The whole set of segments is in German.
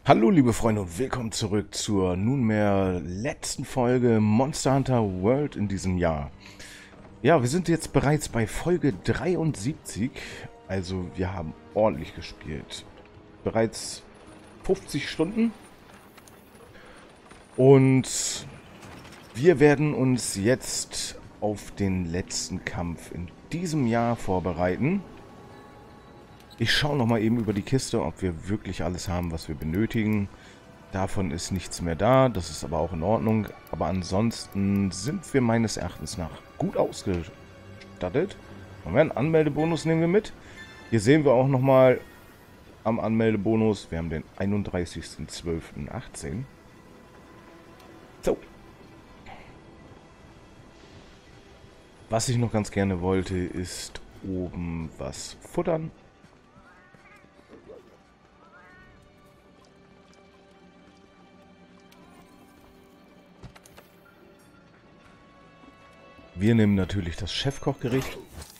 Hallo liebe Freunde und willkommen zurück zur nunmehr letzten Folge Monster Hunter World in diesem Jahr. Ja, wir sind jetzt bereits bei Folge 73, also wir haben ordentlich gespielt. Bereits 50 Stunden und wir werden uns jetzt auf den letzten Kampf in diesem Jahr vorbereiten. Ich schaue nochmal eben über die Kiste, ob wir wirklich alles haben, was wir benötigen. Davon ist nichts mehr da, das ist aber auch in Ordnung. Aber ansonsten sind wir meines Erachtens nach gut ausgestattet. Moment, Anmeldebonus nehmen wir mit. Hier sehen wir auch nochmal am Anmeldebonus, wir haben den 31.12.18. So. Was ich noch ganz gerne wollte, ist oben was futtern. Wir nehmen natürlich das Chefkochgericht.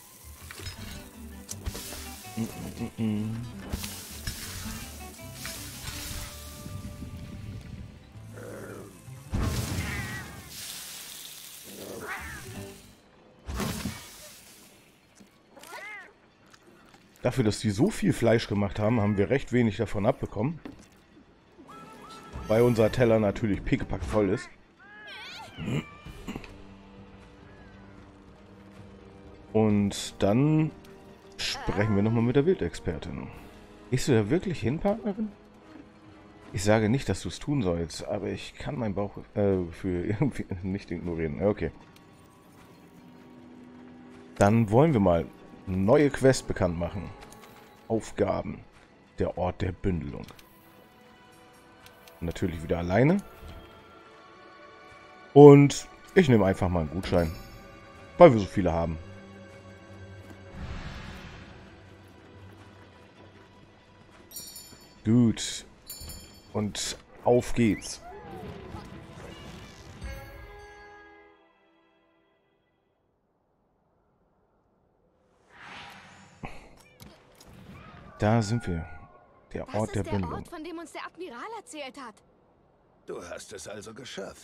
Dafür, dass die so viel Fleisch gemacht haben, haben wir recht wenig davon abbekommen. Weil unser Teller natürlich pickepacke voll ist. Und dann sprechen wir nochmal mit der Wildexpertin. Gehst du da wirklich hin, Partnerin? Ich sage nicht, dass du es tun sollst, aber ich kann mein Bauchgefühl irgendwie nicht ignorieren. Okay. Dann wollen wir mal neue Quest bekannt machen. Aufgaben. Der Ort der Bündelung. Natürlich wieder alleine. Und ich nehme einfach mal einen Gutschein. Weil wir so viele haben. Gut. Und auf geht's. Da sind wir. Der Ort der Bündelung. Das ist der Ort, von dem uns der Admiral erzählt hat. Du hast es also geschafft.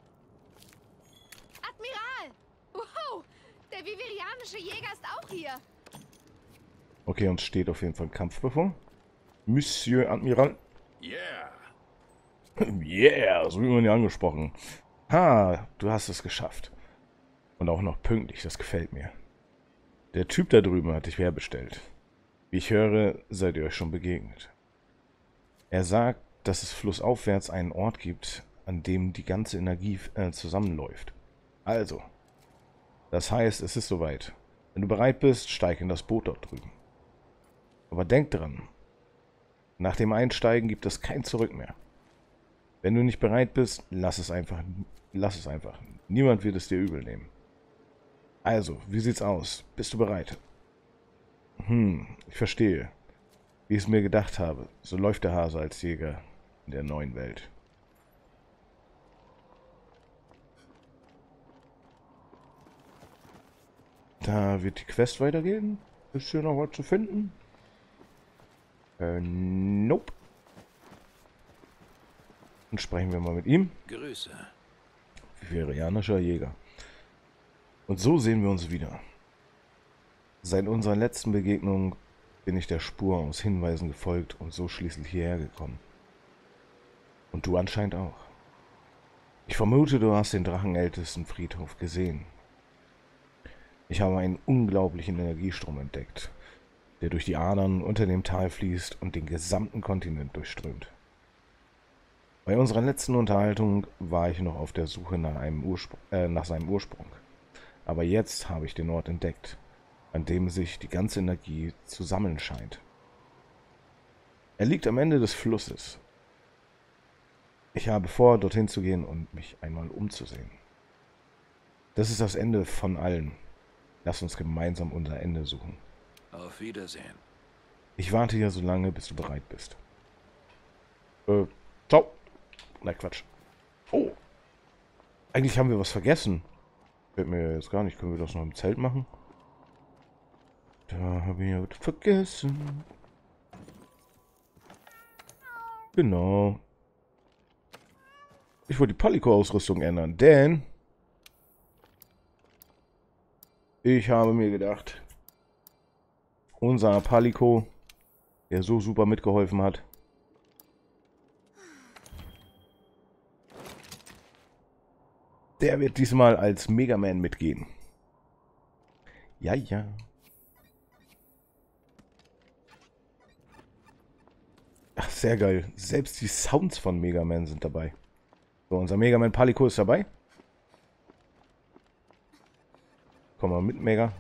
Admiral! Wow! Der vivirianische Jäger ist auch hier. Okay, uns steht auf jeden Fall ein Kampf bevor. Monsieur Admiral. Yeah. Yeah, so wie man ja angesprochen. Ha, du hast es geschafft. Und auch noch pünktlich, das gefällt mir. Der Typ da drüben hat dich herbestellt. Wie ich höre, seid ihr euch schon begegnet. Er sagt, dass es flussaufwärts einen Ort gibt, an dem die ganze Energie zusammenläuft. Also, das heißt, es ist soweit. Wenn du bereit bist, steig in das Boot dort drüben. Aber denk dran, nach dem Einsteigen gibt es kein Zurück mehr. Wenn du nicht bereit bist, lass es einfach. Lass es einfach. Niemand wird es dir übel nehmen. Also, wie sieht's aus? Bist du bereit? Ich verstehe. Wie ich es mir gedacht habe, so läuft der Hase als Jäger in der neuen Welt. Da wird die Quest weitergehen. Ist hier noch was zu finden? Nope. Dann sprechen wir mal mit ihm. Grüße. Vivirianischer Jäger. Und so sehen wir uns wieder. Seit unserer letzten Begegnung bin ich der Spur aus Hinweisen gefolgt und so schließlich hierher gekommen. Und du anscheinend auch. Ich vermute, du hast den drachenältesten Friedhof gesehen. Ich habe einen unglaublichen Energiestrom entdeckt, der durch die Adern unter dem Tal fließt und den gesamten Kontinent durchströmt. Bei unserer letzten Unterhaltung war ich noch auf der Suche nach seinem Ursprung. Aber jetzt habe ich den Ort entdeckt, an dem sich die ganze Energie zu sammeln scheint. Er liegt am Ende des Flusses. Ich habe vor, dorthin zu gehen und mich einmal umzusehen. Das ist das Ende von allen. Lass uns gemeinsam unser Ende suchen. Auf Wiedersehen. Ich warte hier so lange, bis du bereit bist. Ciao. Na Quatsch. Oh. Eigentlich haben wir was vergessen. Fällt mir jetzt gar nicht. Können wir das noch im Zelt machen? Da habe ich ja was vergessen. Genau. Ich wollte die Palico-Ausrüstung ändern, denn ich habe mir gedacht, unser Palico, der so super mitgeholfen hat, der wird diesmal als Mega Man mitgehen. Ja, ja. Ach, sehr geil. Selbst die Sounds von Mega Man sind dabei. So, unser Mega Man Palico ist dabei. Komm mal mit, Mega.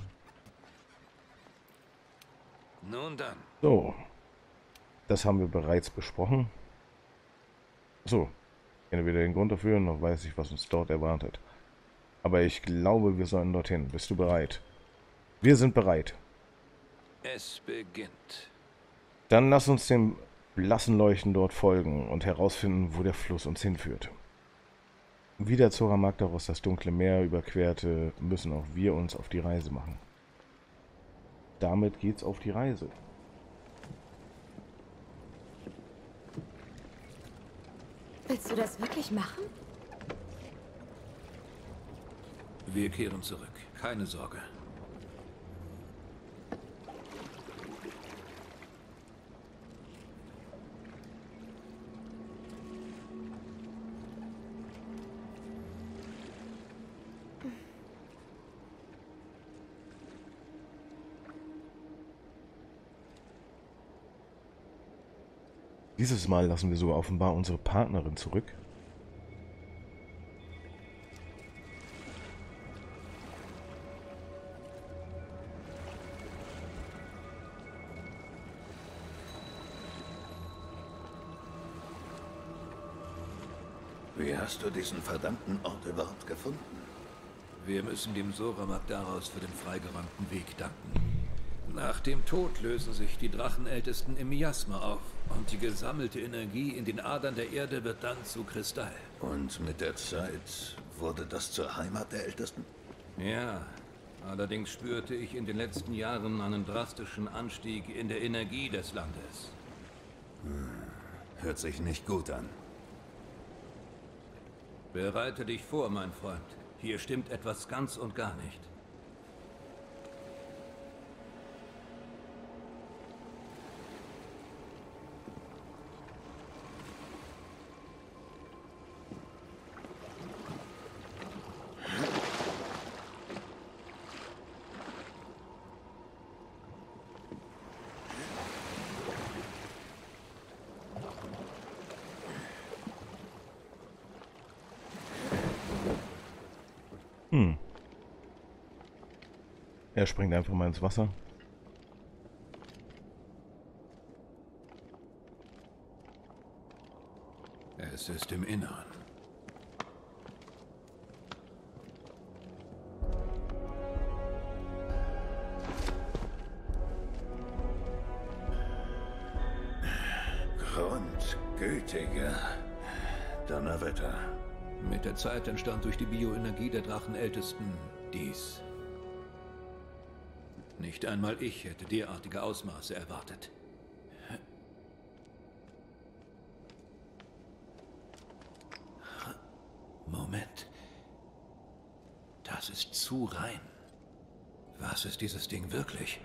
Nun dann. So. Das haben wir bereits besprochen. So. Ich kenne weder den Grund dafür, noch weiß ich, was uns dort erwartet. Aber ich glaube, wir sollen dorthin. Bist du bereit? Wir sind bereit. Es beginnt. Dann lass uns dem blassen Leuchten dort folgen und herausfinden, wo der Fluss uns hinführt. Wie der Zora Magdaros das dunkle Meer überquerte, müssen auch wir uns auf die Reise machen. Damit geht's auf die Reise. Willst du das wirklich machen? Wir kehren zurück. Keine Sorge. Dieses Mal lassen wir sogar offenbar unsere Partnerin zurück. Wie hast du diesen verdammten Ort überhaupt gefunden? Wir müssen dem Zora Magdaros für den freigeräumten Weg danken. Nach dem Tod lösen sich die Drachenältesten im Miasma auf und die gesammelte Energie in den Adern der Erde wird dann zu Kristall. Und mit der Zeit wurde das zur Heimat der Ältesten? Ja, allerdings spürte ich in den letzten Jahren einen drastischen Anstieg in der Energie des Landes. Hört sich nicht gut an. Bereite dich vor, mein Freund. Hier stimmt etwas ganz und gar nicht. Er springt einfach mal ins Wasser. Es ist im Innern. Grundgütiger Donnerwetter. Mit der Zeit entstand durch die Bioenergie der Drachenältesten dies. Nicht einmal ich hätte derartige Ausmaße erwartet. Moment. Das ist zu rein. Was ist dieses Ding wirklich?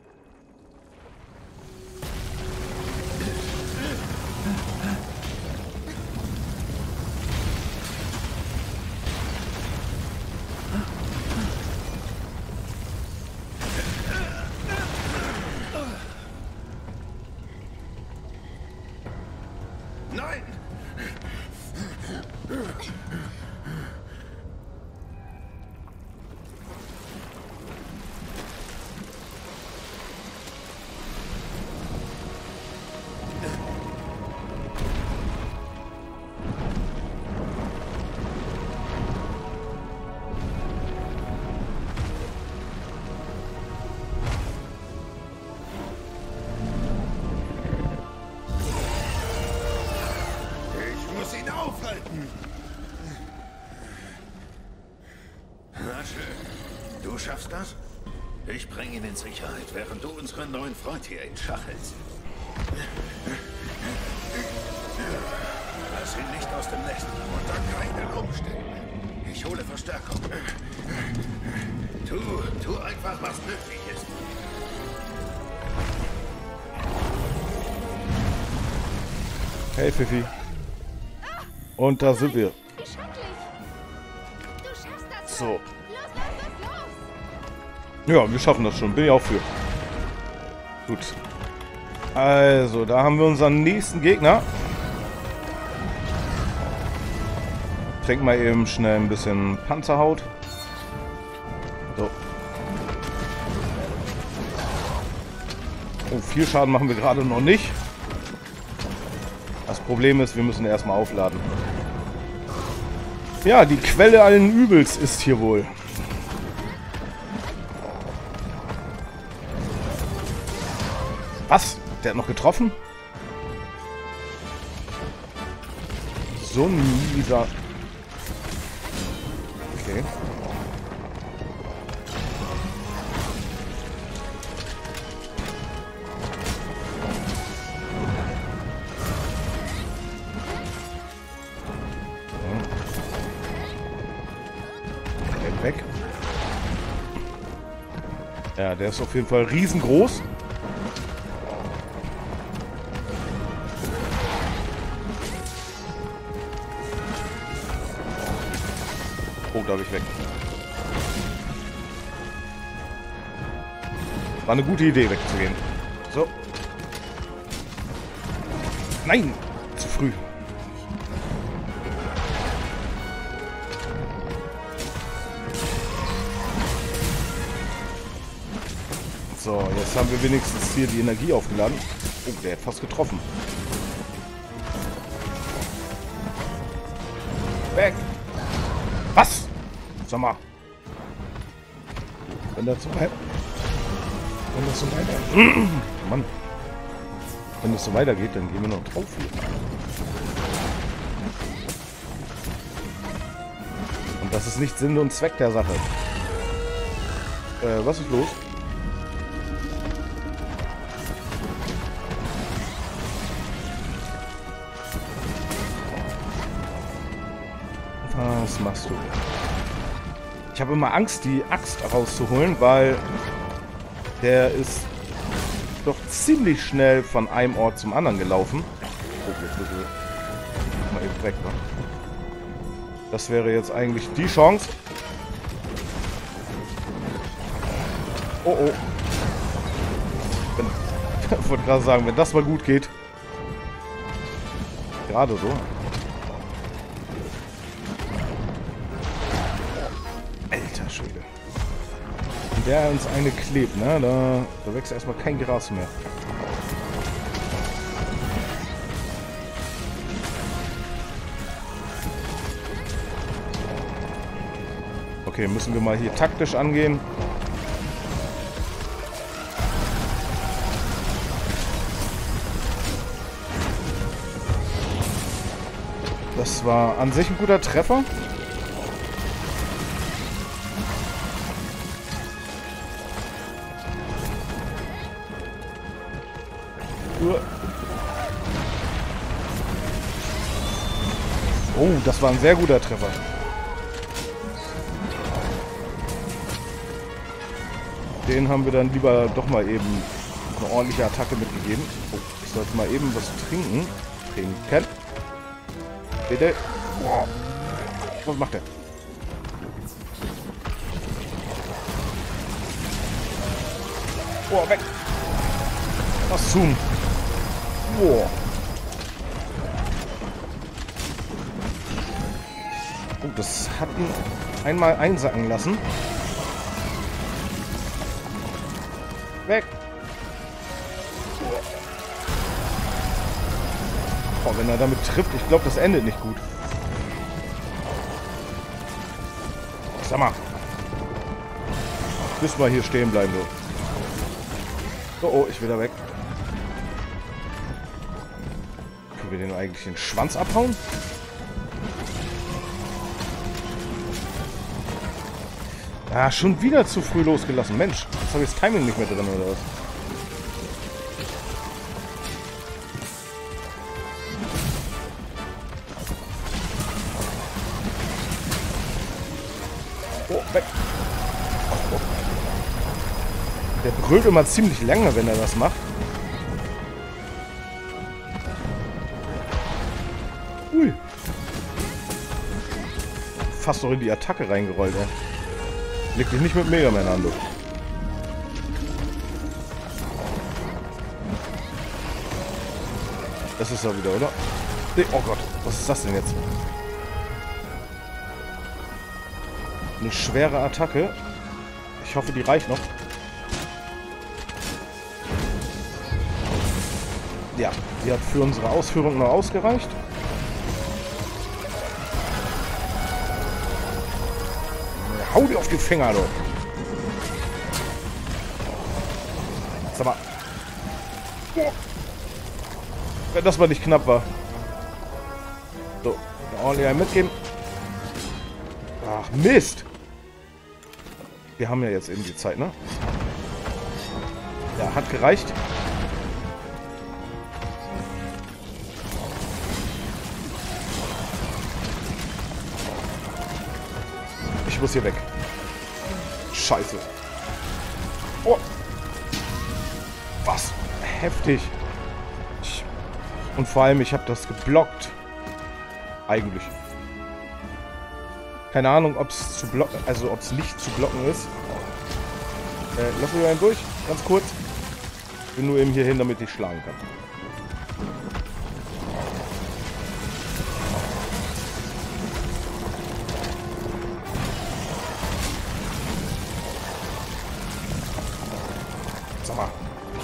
Nein! Na schön. Du schaffst das? Ich bringe ihn in Sicherheit, während du unseren neuen Freund hier in Schach hältst. aus dem Nest. Unter keinen Umständen. Ich hole Verstärkung. Tu einfach, was möglich ist. Hey, Pfiffi. Und da sind wir. Wie schrecklich. Du schaffst das. So. Los, los, los, los. Ja, wir schaffen das schon. Bin ich auch für. Gut. Also, da haben wir unseren nächsten Gegner. Trink mal eben schnell ein bisschen Panzerhaut. So. Oh, viel Schaden machen wir gerade noch nicht. Das Problem ist, wir müssen erstmal aufladen. Ja, die Quelle allen Übels ist hier wohl. Was? Der hat noch getroffen? So ein mieser... Okay. Weg. Ja, der ist auf jeden Fall riesengroß. Oh, da habe ich weg. War eine gute Idee, wegzugehen. So. Nein! Zu früh. So, jetzt haben wir wenigstens hier die Energie aufgeladen. Oh, der hat fast getroffen. Weg! Was? Sag mal. Wenn das so weiter... Mann. Wenn das so weitergeht, dann gehen wir noch drauf hier. Und das ist nicht Sinn und Zweck der Sache. Was ist los? Was machst du? Ich habe immer Angst, die Axt rauszuholen, weil der ist doch ziemlich schnell von einem Ort zum anderen gelaufen. Oh, jetzt müssen wir mal eben weg. Ne? Das wäre jetzt eigentlich die Chance. Oh, oh. Ich wollte gerade sagen, wenn das mal gut geht. Gerade so. Alter Schwede. Wenn der uns eine klebt, ne? Da wächst erstmal kein Gras mehr. Okay, müssen wir mal hier taktisch angehen. Das war an sich ein guter Treffer. Oh, das war ein sehr guter Treffer. Den haben wir dann lieber doch mal eben eine ordentliche Attacke mitgegeben. Oh, ich sollte mal eben was trinken. Trinken. Bitte. Oh. Was macht der? Oh, weg. Was tun? Oh. Oh, das hat ihn einmal einsacken lassen. Weg. Oh, wenn er damit trifft, ich glaube, das endet nicht gut. Sag mal. Müssen wir hier stehen bleiben, so. Oh, ich will da weg. Können wir den eigentlich den Schwanz abhauen? Ah, schon wieder zu früh losgelassen. Mensch, jetzt habe ich das Timing nicht mehr drin, oder was? Oh, weg. Oh. Der brüllt immer ziemlich lange, wenn er das macht. Ui. Fast doch in die Attacke reingerollt, ey. Leg dich nicht mit Mega Man an, du. Das ist er wieder, oder? Nee, oh Gott, was ist das denn jetzt? Eine schwere Attacke. Ich hoffe, die reicht noch. Ja, die hat für unsere Ausführung noch ausgereicht. Hau dir auf die Finger, du. Sag mal. Wenn das mal nicht knapp war. So, ordentlich einen mitgeben. Ach, Mist. Wir haben ja jetzt eben die Zeit, ne? Ja, hat gereicht. Ich muss hier weg. Scheiße. Oh. Was? Heftig. Und vor allem, ich habe das geblockt. Eigentlich. Keine Ahnung, ob es zu blocken, also ob es nicht zu blocken ist. Lass mich einen durch, ganz kurz. Ich bin nur eben hier hin, damit ich schlagen kann. Sag mal.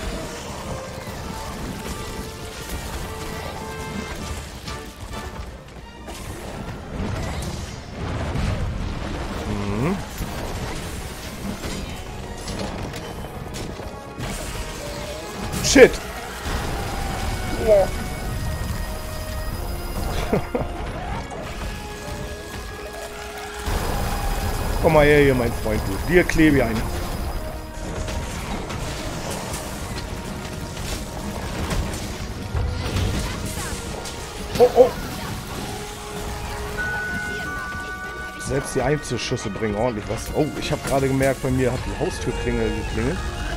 Shit! Wow. Komm mal her hier, mein Freund, du. Dir klebe ich einen. Oh, oh! Selbst die Einzelschüsse bringen ordentlich was. Oh, ich habe gerade gemerkt, bei mir hat die Haustürklingel geklingelt.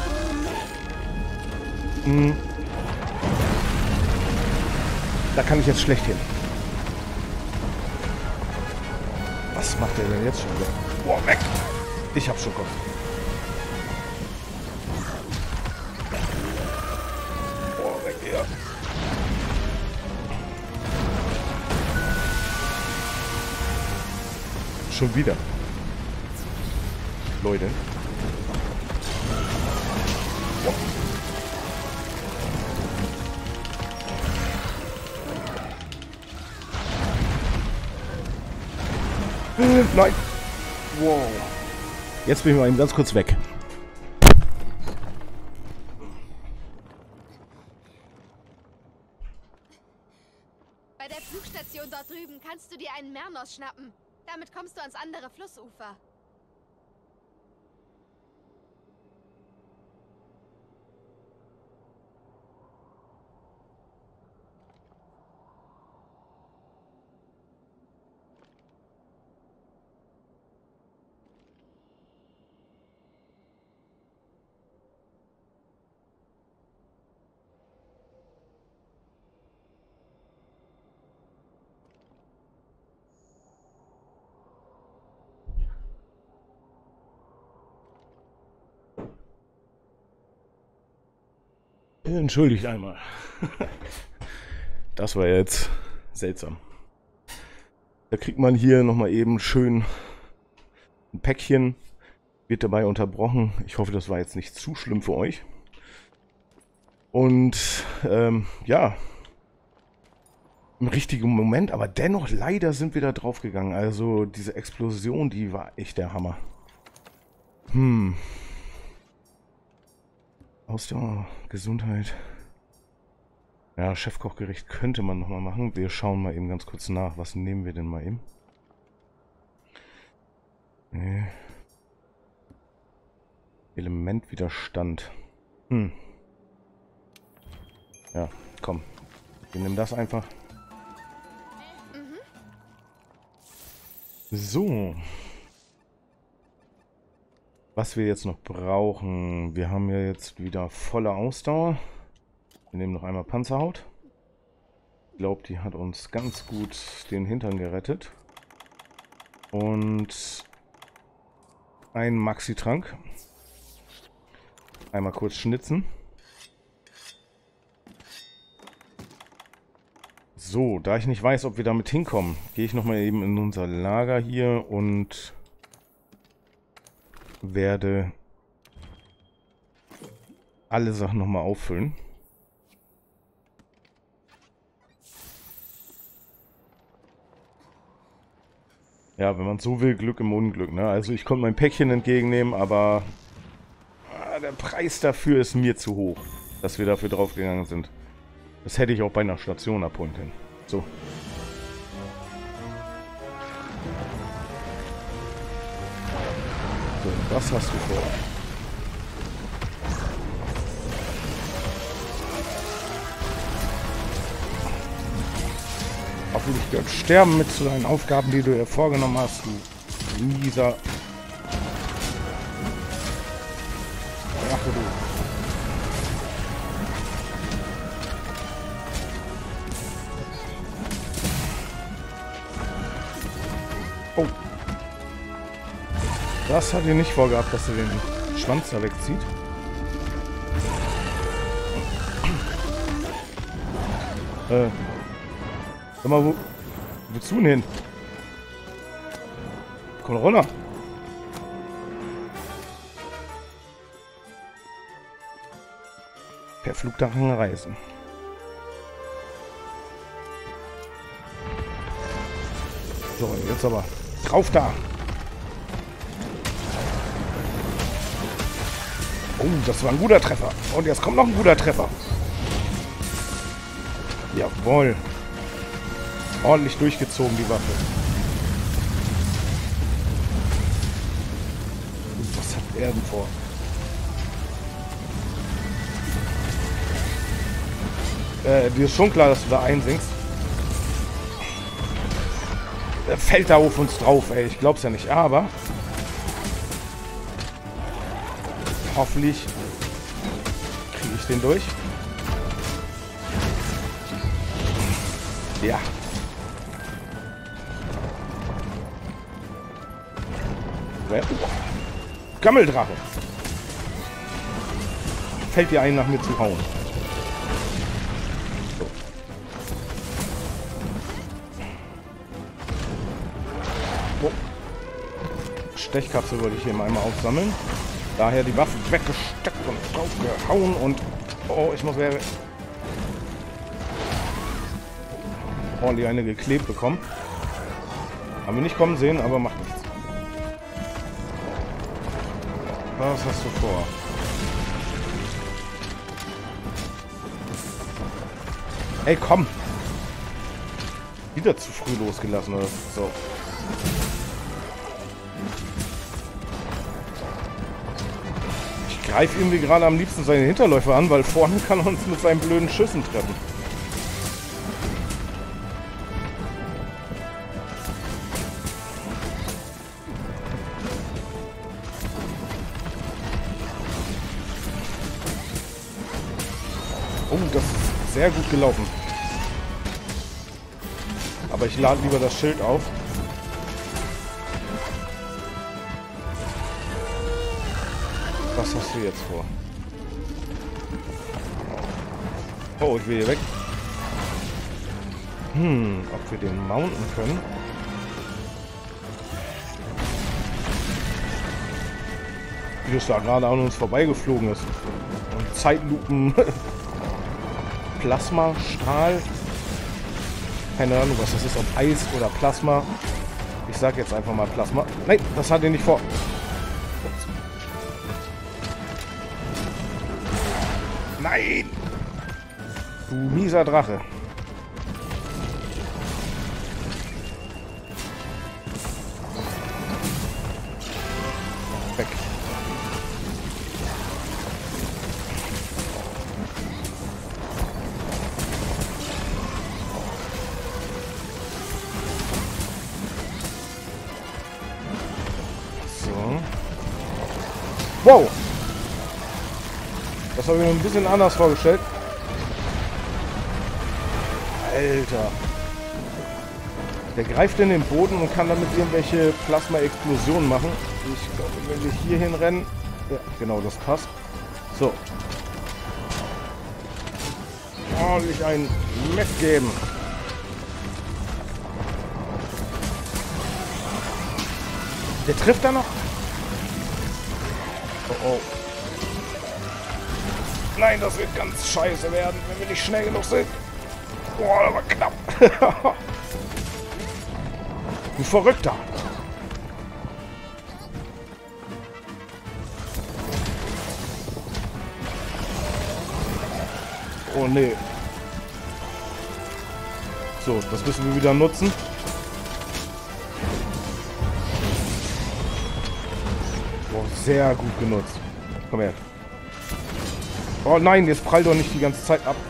Da kann ich jetzt schlecht hin. Was macht er denn jetzt schon wieder? Boah, weg! Ich hab schon Kopf. Boah, weg hier. Schon wieder. Leute. Boah. Nein! Wow. Jetzt bin ich mal eben ganz kurz weg. Bei der Flugstation dort drüben kannst du dir einen Mernos schnappen. Damit kommst du ans andere Flussufer. Entschuldigt einmal. Das war jetzt seltsam. Da kriegt man hier nochmal eben schön ein Päckchen. Wird dabei unterbrochen. Ich hoffe, das war jetzt nicht zu schlimm für euch. Und ja, im richtigen Moment, aber dennoch leider sind wir da drauf gegangen. Also diese Explosion, die war echt der Hammer. Ausdauer, Gesundheit. Ja, Chefkochgericht könnte man nochmal machen. Wir schauen mal eben ganz kurz nach. Was nehmen wir denn mal eben? Nee. Elementwiderstand. Ja, komm. Wir nehmen das einfach. So. Was wir jetzt noch brauchen, wir haben ja jetzt wieder volle Ausdauer. Wir nehmen noch einmal Panzerhaut. Ich glaube, die hat uns ganz gut den Hintern gerettet. Und ein Maxi-Trank. Einmal kurz schnitzen. So, da ich nicht weiß, ob wir damit hinkommen, gehe ich nochmal eben in unser Lager hier und werde alle Sachen nochmal auffüllen. Ja, wenn man so will, Glück im Unglück, ne? Also ich konnte mein Päckchen entgegennehmen, aber der Preis dafür ist mir zu hoch, dass wir dafür draufgegangen sind. Das hätte ich auch bei einer Station abholen können. So. So, was hast du vor? Hoffentlich gehört Sterben mit zu deinen Aufgaben, die du dir vorgenommen hast, du mieser Rache, du. Oh. Das hat ihr nicht vorgehabt, dass er den Schwanz da wegzieht. Sag mal, wozu denn hin? Komm runter. Per Flugdachen reisen. So, jetzt aber. Drauf da! Oh, das war ein guter Treffer. Und jetzt kommt noch ein guter Treffer. Jawohl. Ordentlich durchgezogen, die Waffe. Was hat er denn vor? Dir ist schon klar, dass du da einsinkst. Der fällt da auf uns drauf, ey. Ich glaub's ja nicht, aber hoffentlich kriege ich den durch. Ja. Gammeldrache. Fällt dir ein, nach mir zu hauen. So. Oh. Stechkapsel wollte ich hier mal einmal aufsammeln. Daher die Waffe weggesteckt und draufgehauen und... Oh, ich muss ordentlich eine geklebt bekommen. Haben wir nicht kommen sehen, aber macht nichts. Was hast du vor? Ey, komm! Wieder zu früh losgelassen, oder? So. Ich greife irgendwie gerade am liebsten seine Hinterläufer an, weil vorne kann er uns mit seinen blöden Schüssen treffen. Oh, das ist sehr gut gelaufen. Aber ich lade lieber das Schild auf. Was hast du jetzt vor? Oh, ich will hier weg. Ob wir den mounten können? Wie das da gerade an uns vorbeigeflogen ist. Und Zeitlupen... Plasmastrahl. Keine Ahnung, was das ist, ob Eis oder Plasma. Ich sag jetzt einfach mal Plasma. Nein, das hat er nicht vor. Nein! Du mieser Drache. Weg. Wow! Das habe ich mir ein bisschen anders vorgestellt. Alter. Der greift in den Boden und kann damit irgendwelche Plasma-Explosionen machen. Ich glaube, wenn wir hier hinrennen... Ja, genau, das passt. So. Ordentlich ein mitgeben. Der trifft da noch? Oh oh. Nein, das wird ganz scheiße werden, wenn wir nicht schnell genug sind. Boah, das war knapp. Du Verrückter. Oh nee. So, das müssen wir wieder nutzen. Boah, sehr gut genutzt. Komm her. Oh nein, jetzt prall doch nicht die ganze Zeit ab.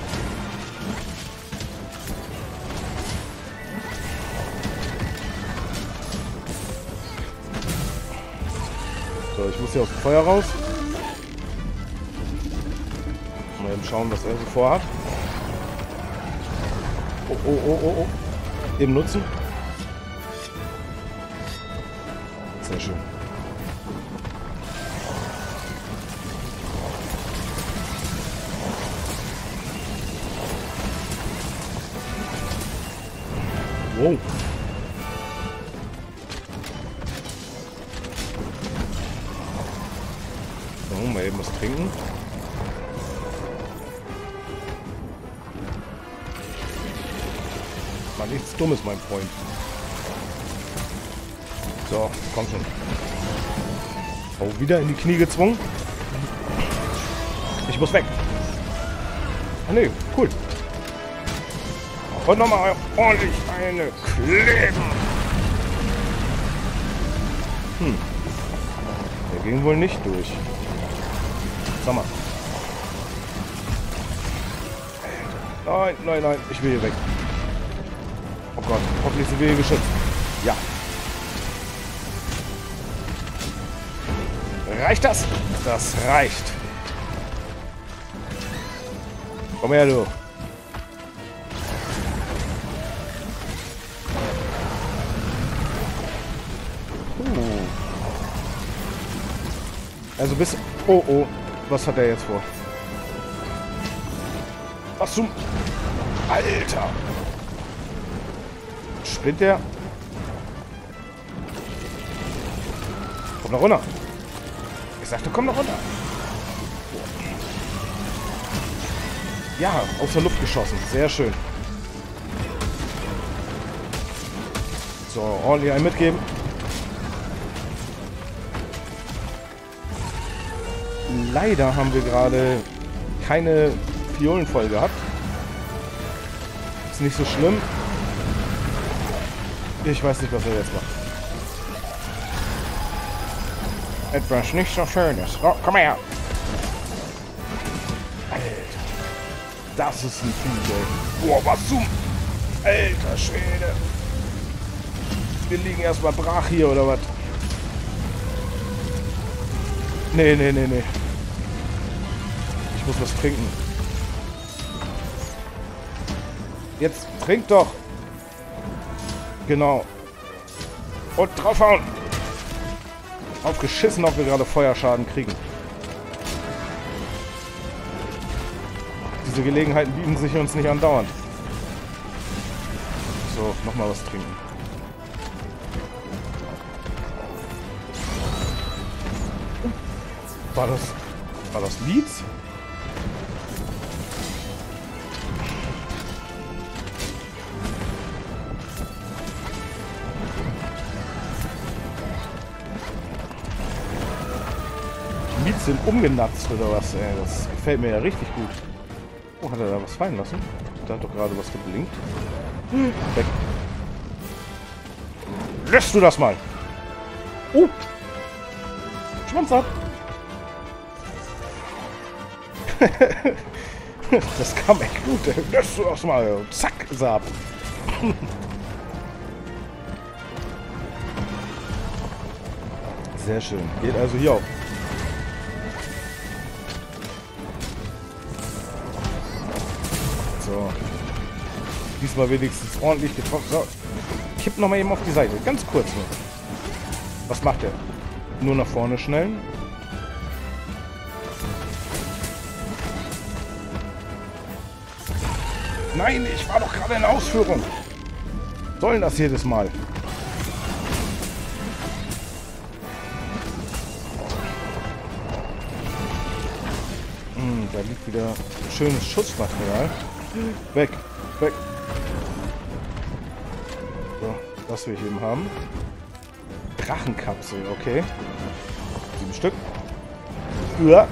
So, ich muss hier aus dem Feuer raus. Mal eben schauen, was er so vorhat. Oh, oh, oh, oh, oh. Eben nutzen. Sehr schön. Wow. So, mal eben was trinken. War nichts Dummes, mein Freund. So, komm schon. Oh, wieder in die Knie gezwungen. Ich muss weg. Ah ne, cool. Und nochmal ordentlich eine kleben. Der ging wohl nicht durch. Sag mal. Nein, nein, nein, ich will hier weg. Oh Gott, hoffentlich sind wir hier geschützt. Ja. Reicht das? Das reicht. Komm her, du. Also bis... Oh, oh. Was hat er jetzt vor? Was zum... Alter! Spinnt der? Komm da runter. Ich sagte, komm da runter. Ja, aus der Luft geschossen. Sehr schön. So, ordentlich einen mitgeben. Leider haben wir gerade keine Fiolen voll gehabt. Ist nicht so schlimm. Ich weiß nicht, was er jetzt macht. Etwas nicht so Schönes. Oh, komm her. Alter. Das ist ein Vieh, ey. Boah, was zum... Alter Schwede. Wir liegen erstmal brach hier, oder was? Nee, nee, nee, nee. Ich muss was trinken. Jetzt trink doch. Genau. Und draufhauen. Aufgeschissen, ob wir gerade Feuerschaden kriegen. Diese Gelegenheiten bieten sich uns nicht andauernd. So, nochmal was trinken. War das Leeds? Leeds sind umgenatzt oder was? Ey, das gefällt mir ja richtig gut. Oh, hat er da was fallen lassen? Da hat doch gerade was geblinkt. Weg. Lässt du das mal? Schwanz ab. Das kam echt gut. Lässt du das mal. Zack, ist er ab. Sehr schön. Geht also hier auf So. Diesmal wenigstens ordentlich getroffen. So. Kipp nochmal eben auf die Seite. Ganz kurz nur. Was macht er? Nur nach vorne schnellen. Nein, ich war doch gerade in Ausführung. Sollen das jedes Mal? Da liegt wieder schönes Schutzmaterial. Weg, weg. So, das will ich eben haben. Drachenkapsel, okay. 7 Stück. Ja.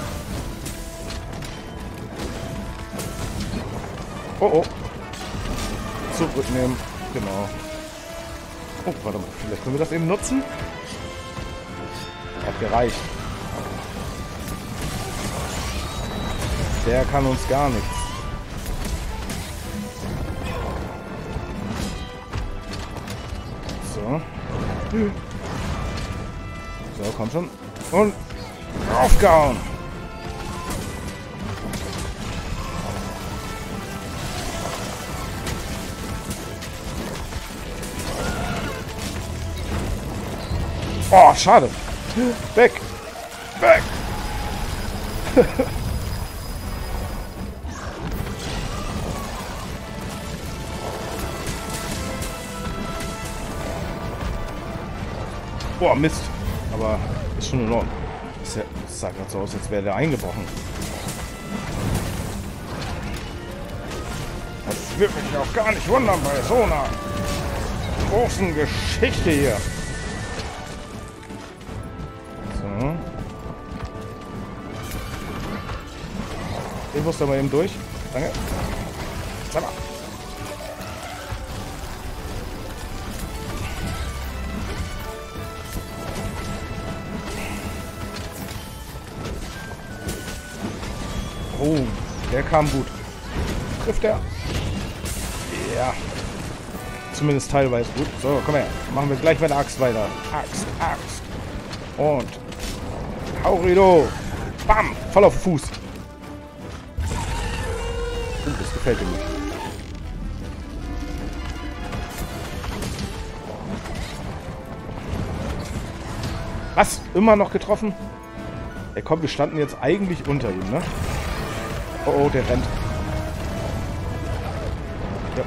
Oh, oh. Zurücknehmen. Genau. Oh, warte mal. Vielleicht können wir das eben nutzen. Hat gereicht. Der kann uns gar nichts. So. So, komm schon. Und aufgehauen. Oh, schade. Weg. Weg. Boah, Mist. Aber ist schon in Ordnung. Das sah gerade so aus, als wäre der eingebrochen. Das wird mich auch gar nicht wundern bei so einer großen Geschichte hier. So. Ich muss da mal eben durch. Danke. Sag mal. Oh, der kam gut. Trifft er? Ja. Zumindest teilweise gut. So, komm her. Machen wir gleich mit der Axt weiter. Axt, Axt. Und Haurido. Bam. Voll auf den Fuß. Das gefällt mir nicht. Was? Immer noch getroffen? Ey, komm, wir standen jetzt eigentlich unter ihm, ne? Oh, oh, der rennt. Ja.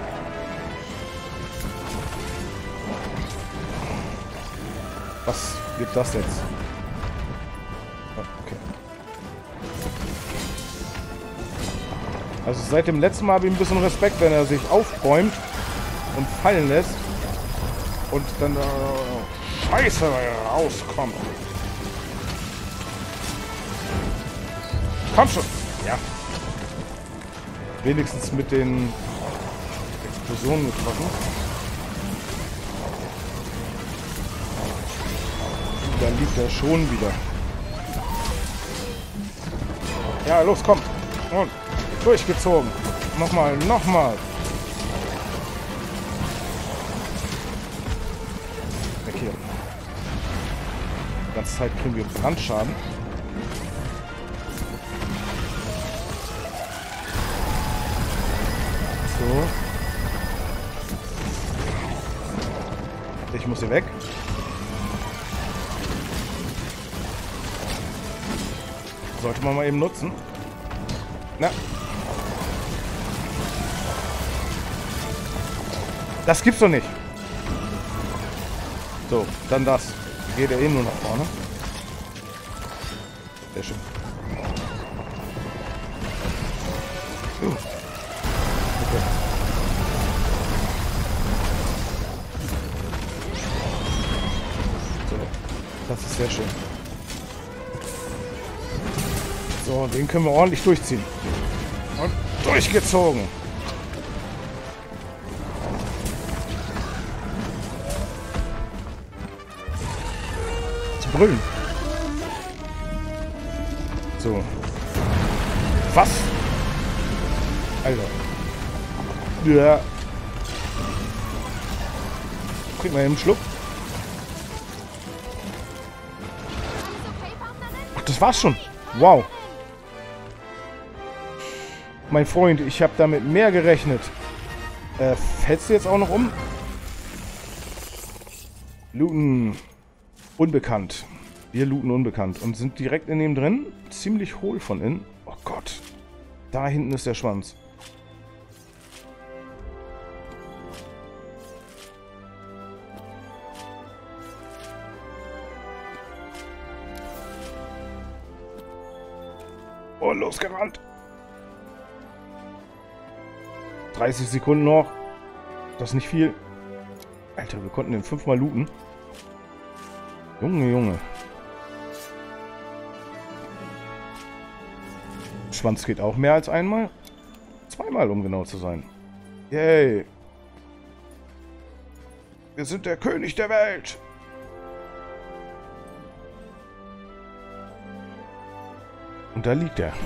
Was wird das jetzt? Oh, okay. Also seit dem letzten Mal habe ich ein bisschen Respekt, wenn er sich aufbäumt und fallen lässt und dann Scheiße rauskommt. Komm schon! Ja. Wenigstens mit den Explosionen getroffen. Da liegt er schon wieder. Ja, los, komm. Und durchgezogen. Nochmal, nochmal. Weg hier. Die ganze Zeit kriegen wir Brandschaden. So. Ich muss hier weg. Sollte man mal eben nutzen. Na. Das gibt's doch nicht. So, dann das. Geht er eh nur nach vorne. Sehr schön. Okay. So, das ist sehr schön. So, den können wir ordentlich durchziehen. Und durchgezogen. Zu brüllen. So. Was? Alter. Ja. Kriegt man einen Schluck. Ach, das war's schon. Wow. Mein Freund, ich habe damit mehr gerechnet. Fällst du jetzt auch noch um? Looten unbekannt. Wir looten unbekannt und sind direkt in dem drin. Ziemlich hohl von innen. Oh Gott. Da hinten ist der Schwanz. Und losgerannt. 30 Sekunden noch. Das ist nicht viel. Alter, wir konnten den 5-mal looten. Junge, Junge. Schwanz geht auch mehr als einmal. 2-mal, um genau zu sein. Yay. Wir sind der König der Welt. Und da liegt er.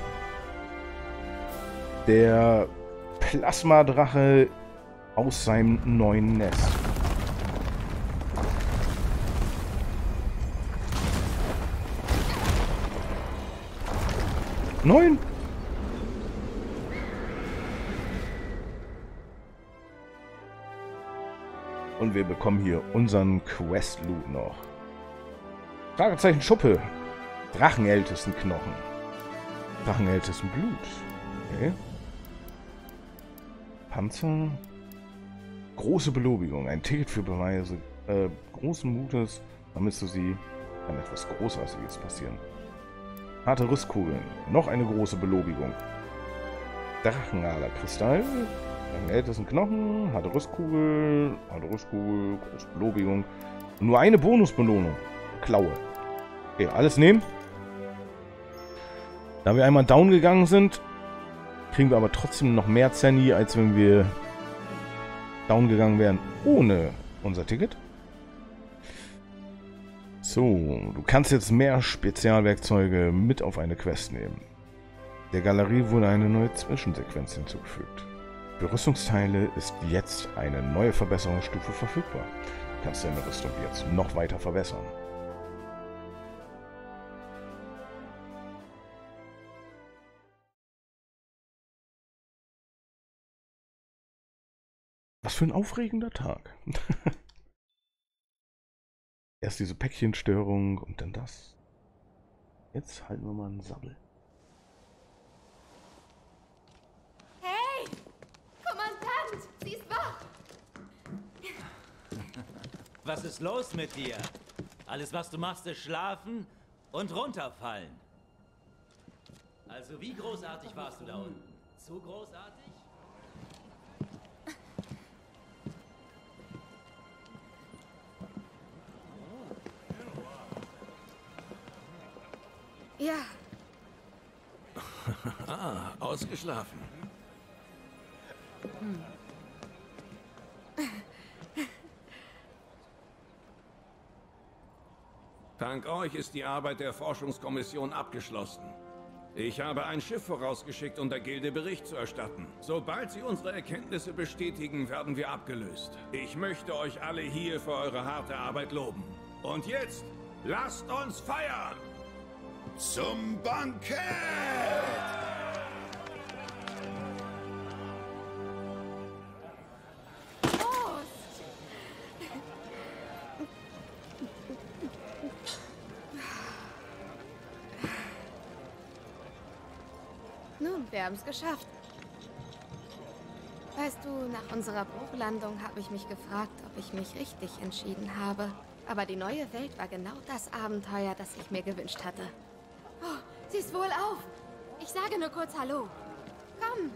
Der Plasmadrache aus seinem neuen Nest. Neun. Und wir bekommen hier unseren Quest-Loot noch. Fragezeichen Schuppe. Drachenältesten Knochen. Drachenältesten Blut. Okay. Panzer. Große Belobigung. Ein Ticket für Beweise. Großen Mutes, damit du sie... Kann etwas Großartiges passieren. Harte Rüstkugeln. Noch eine große Belobigung. Drachenader Kristall. Drachenältesten Knochen. Harte Rüstkugel. Große Belobigung. Und nur eine Bonusbelohnung. Klaue. Okay, alles nehmen. Da wir einmal down gegangen sind, kriegen wir aber trotzdem noch mehr Zenny, als wenn wir down gegangen wären ohne unser Ticket. So, du kannst jetzt mehr Spezialwerkzeuge mit auf eine Quest nehmen. Der Galerie wurde eine neue Zwischensequenz hinzugefügt. Für Rüstungsteile ist jetzt eine neue Verbesserungsstufe verfügbar. Du kannst deine Rüstung jetzt noch weiter verbessern. Was für ein aufregender Tag. Erst diese Päckchenstörung und dann das. Jetzt halten wir mal einen Sabbel. Hey! Kommandant! Sie ist wach! Was ist los mit dir? Alles, was du machst, ist schlafen und runterfallen. Also wie großartig warst du da unten? Zu großartig? Ja. Ausgeschlafen. Dank euch ist die Arbeit der Forschungskommission abgeschlossen. Ich habe ein Schiff vorausgeschickt, um der Gilde Bericht zu erstatten. Sobald sie unsere Erkenntnisse bestätigen, werden wir abgelöst. Ich möchte euch alle hier für eure harte Arbeit loben. Und jetzt, lasst uns feiern! Zum Bankett! Nun, wir haben es geschafft. Weißt du, nach unserer Bruchlandung habe ich mich gefragt, ob ich mich richtig entschieden habe. Aber die neue Welt war genau das Abenteuer, das ich mir gewünscht hatte. Oh, siehst wohl auf. Ich sage nur kurz Hallo. Komm.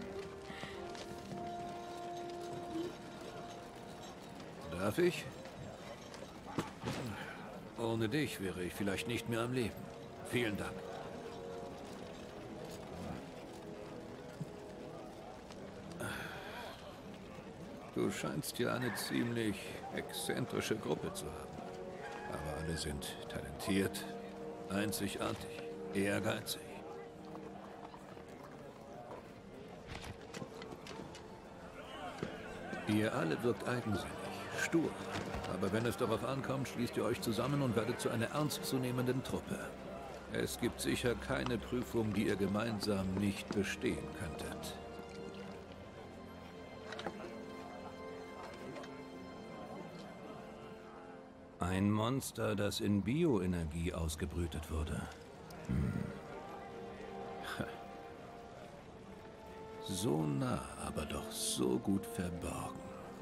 Darf ich? Ohne dich wäre ich vielleicht nicht mehr am Leben. Vielen Dank. Du scheinst ja eine ziemlich exzentrische Gruppe zu haben. Aber alle sind talentiert, einzigartig, ehrgeizig. Ihr alle wirkt eigensinnig, stur. Aber wenn es darauf ankommt, schließt ihr euch zusammen und werdet zu einer ernstzunehmenden Truppe. Es gibt sicher keine Prüfung, die ihr gemeinsam nicht bestehen könntet. Ein Monster, das in Bioenergie ausgebrütet wurde. So nah, aber doch so gut verborgen.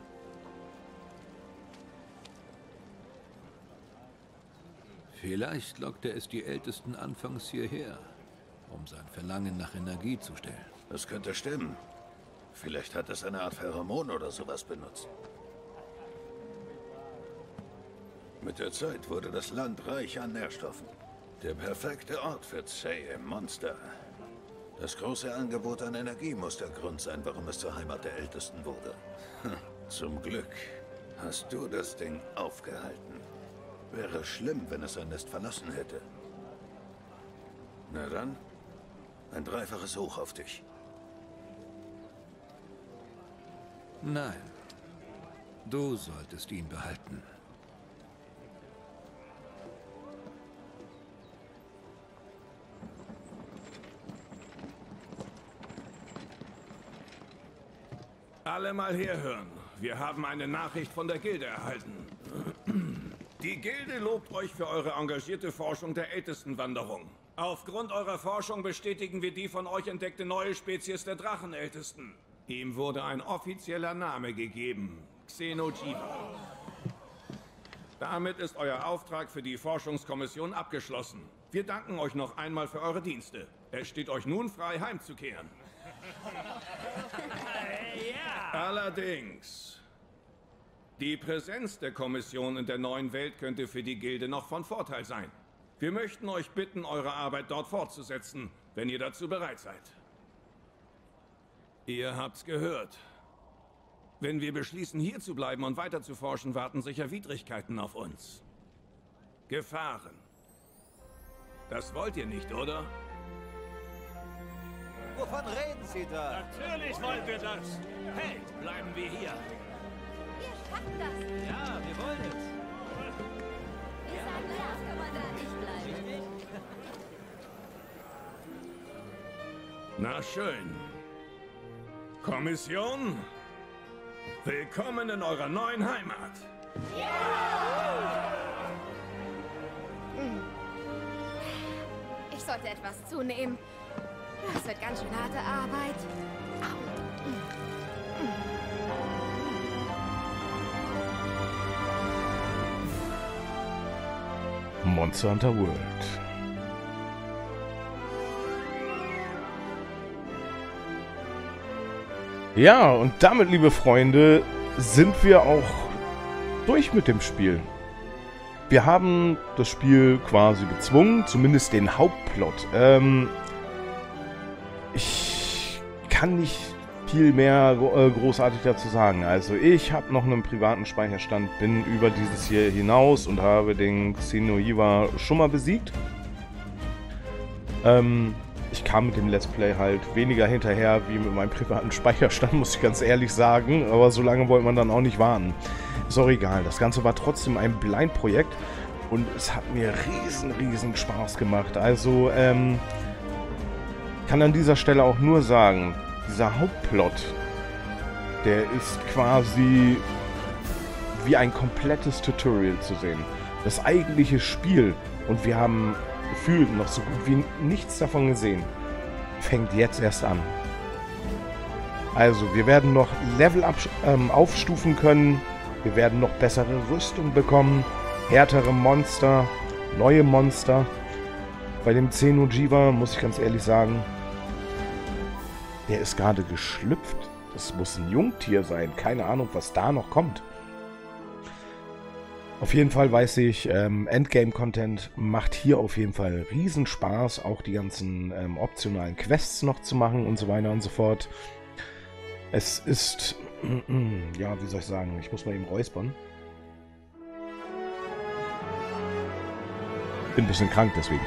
Vielleicht lockte es die Ältesten anfangs hierher, um sein Verlangen nach Energie zu stillen. Das könnte stimmen. Vielleicht hat es eine Art Pheromon oder sowas benutzt. Mit der Zeit wurde das Land reich an Nährstoffen. Der perfekte Ort für zähe Monster. Das große Angebot an Energie muss der Grund sein, warum es zur Heimat der Ältesten wurde. Zum Glück hast du das Ding aufgehalten. Wäre schlimm, wenn es sein Nest verlassen hätte. Na dann, ein dreifaches Hoch auf dich. Nein, du solltest ihn behalten. Alle mal herhören. Wir haben eine Nachricht von der Gilde erhalten. Die Gilde lobt euch für eure engagierte Forschung der Ältestenwanderung. Aufgrund eurer Forschung bestätigen wir die von euch entdeckte neue Spezies der Drachenältesten. Ihm wurde ein offizieller Name gegeben: Xeno'jiiva. Damit ist euer Auftrag für die Forschungskommission abgeschlossen. Wir danken euch noch einmal für eure Dienste. Es steht euch nun frei, heimzukehren. Allerdings, die Präsenz der Kommission in der neuen Welt könnte für die Gilde noch von Vorteil sein. Wir möchten euch bitten, eure Arbeit dort fortzusetzen, wenn ihr dazu bereit seid. Ihr habt's gehört. Wenn wir beschließen, hier zu bleiben und weiter zu forschen, warten sicher Widrigkeiten auf uns. Gefahren. Das wollt ihr nicht, oder? Wovon reden Sie da? Natürlich wollen wir das. Hey, bleiben wir hier. Wir schaffen das. Ja, wir wollen es. Wir sagen ja, Kommandant, ich bleibe. Na schön. Kommission, willkommen in eurer neuen Heimat. Ich sollte etwas zunehmen. Das wird ganz schön harte Arbeit. Monster Hunter World. Ja, und damit, liebe Freunde, sind wir auch durch mit dem Spiel. Wir haben das Spiel quasi bezwungen, zumindest den Hauptplot. Ich kann nicht viel mehr großartig dazu sagen. Also ich habe noch einen privaten Speicherstand, bin über dieses hier hinaus und habe den Xeno'jiiva schon mal besiegt. Ich kam mit dem Let's Play halt weniger hinterher wie mit meinem privaten Speicherstand, muss ich ganz ehrlich sagen. Aber so lange wollte man dann auch nicht warten. Ist auch egal. Das Ganze war trotzdem ein Blind-Projekt und es hat mir riesen Spaß gemacht. Also, kann an dieser Stelle auch nur sagen, dieser Hauptplot, der ist quasi wie ein komplettes Tutorial zu sehen. Das eigentliche Spiel, und wir haben gefühlt noch so gut wie nichts davon gesehen, fängt jetzt erst an. Also, wir werden noch Level aufstufen können, wir werden noch bessere Rüstung bekommen, härtere Monster, neue Monster. Bei dem Xeno'jiiva muss ich ganz ehrlich sagen, der ist gerade geschlüpft. Das muss ein Jungtier sein. Keine Ahnung, was da noch kommt. Auf jeden Fall weiß ich, Endgame-Content macht hier auf jeden Fall riesen Spaß, auch die ganzen optionalen Quests noch zu machen und so weiter und so fort. Es ist, ja, wie soll ich sagen, ich muss mal eben räuspern. Bin ein bisschen krank deswegen.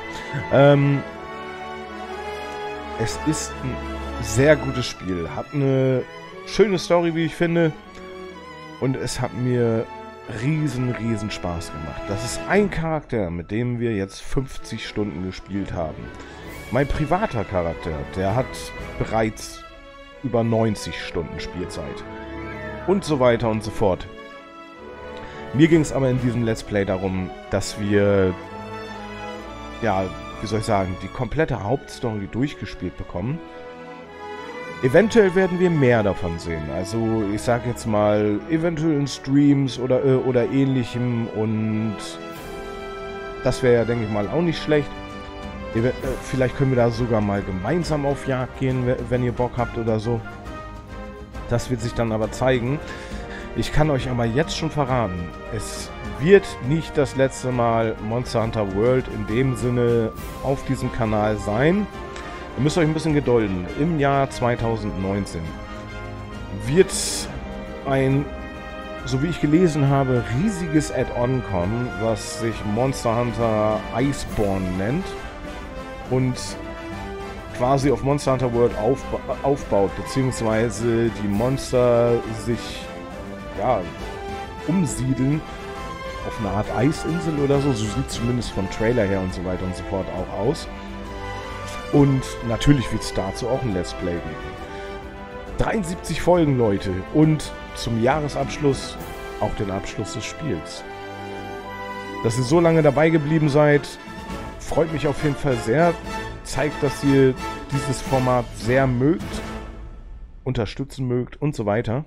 Es ist ein sehr gutes Spiel, hat eine schöne Story, wie ich finde, und es hat mir riesen Spaß gemacht. Das ist ein Charakter, mit dem wir jetzt 50 Stunden gespielt haben. Mein privater Charakter, der hat bereits über 90 Stunden Spielzeit. Und so weiter und so fort. Mir ging es aber in diesem Let's Play darum, dass wir, ja, wie soll ich sagen, die komplette Hauptstory durchgespielt bekommen. Eventuell werden wir mehr davon sehen. Also ich sag jetzt mal, eventuell in Streams oder ähnlichem, und das wäre ja, denke ich mal, auch nicht schlecht. Vielleicht können wir da sogar mal gemeinsam auf Jagd gehen, wenn ihr Bock habt oder so. Das wird sich dann aber zeigen. Ich kann euch aber jetzt schon verraten, es wird nicht das letzte Mal Monster Hunter World in dem Sinne auf diesem Kanal sein. Ihr müsst euch ein bisschen gedulden. Im Jahr 2019 wird ein, so wie ich gelesen habe, riesiges Add-on kommen, was sich Monster Hunter Iceborne nennt und quasi auf Monster Hunter World aufbaut, beziehungsweise die Monster sich, ja, umsiedeln auf eine Art Eisinsel oder so. So sieht es zumindest vom Trailer her und so weiter und so fort auch aus. Und natürlich wird es dazu auch ein Let's Play geben. 73 Folgen, Leute. Und zum Jahresabschluss auch den Abschluss des Spiels. Dass ihr so lange dabei geblieben seid, freut mich auf jeden Fall sehr. Zeigt, dass ihr dieses Format sehr mögt, unterstützen mögt und so weiter.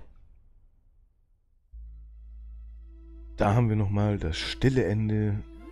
Da haben wir nochmal das stille Ende.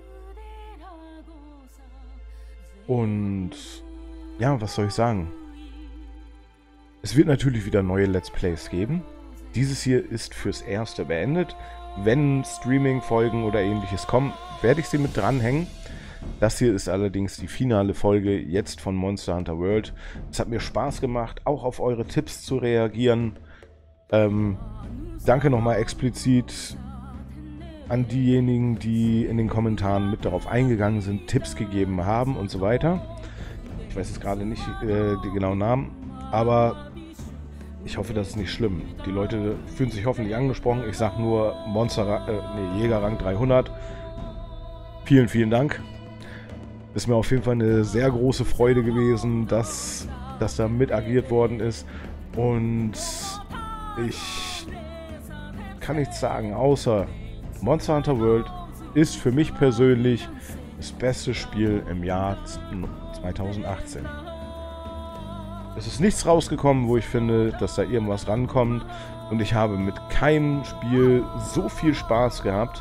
Und ja, was soll ich sagen? Es wird natürlich wieder neue Let's Plays geben. Dieses hier ist fürs Erste beendet. Wenn Streaming-Folgen oder ähnliches kommen, werde ich sie mit dranhängen. Das hier ist allerdings die finale Folge jetzt von Monster Hunter World. Es hat mir Spaß gemacht, auch auf eure Tipps zu reagieren. Danke nochmal explizit an diejenigen, die in den Kommentaren mit darauf eingegangen sind, Tipps gegeben haben und so weiter. Ich weiß jetzt gerade nicht die genauen Namen, aber ich hoffe, das ist nicht schlimm. Die Leute fühlen sich hoffentlich angesprochen. Ich sage nur Jägerrang 300. Vielen Dank. Ist mir auf jeden Fall eine sehr große Freude gewesen, dass da mit agiert worden ist. Und ich kann nichts sagen, außer Monster Hunter World ist für mich persönlich das beste Spiel im Jahr 2018. Es ist nichts rausgekommen, wo ich finde, dass da irgendwas rankommt. Und ich habe mit keinem Spiel so viel Spaß gehabt,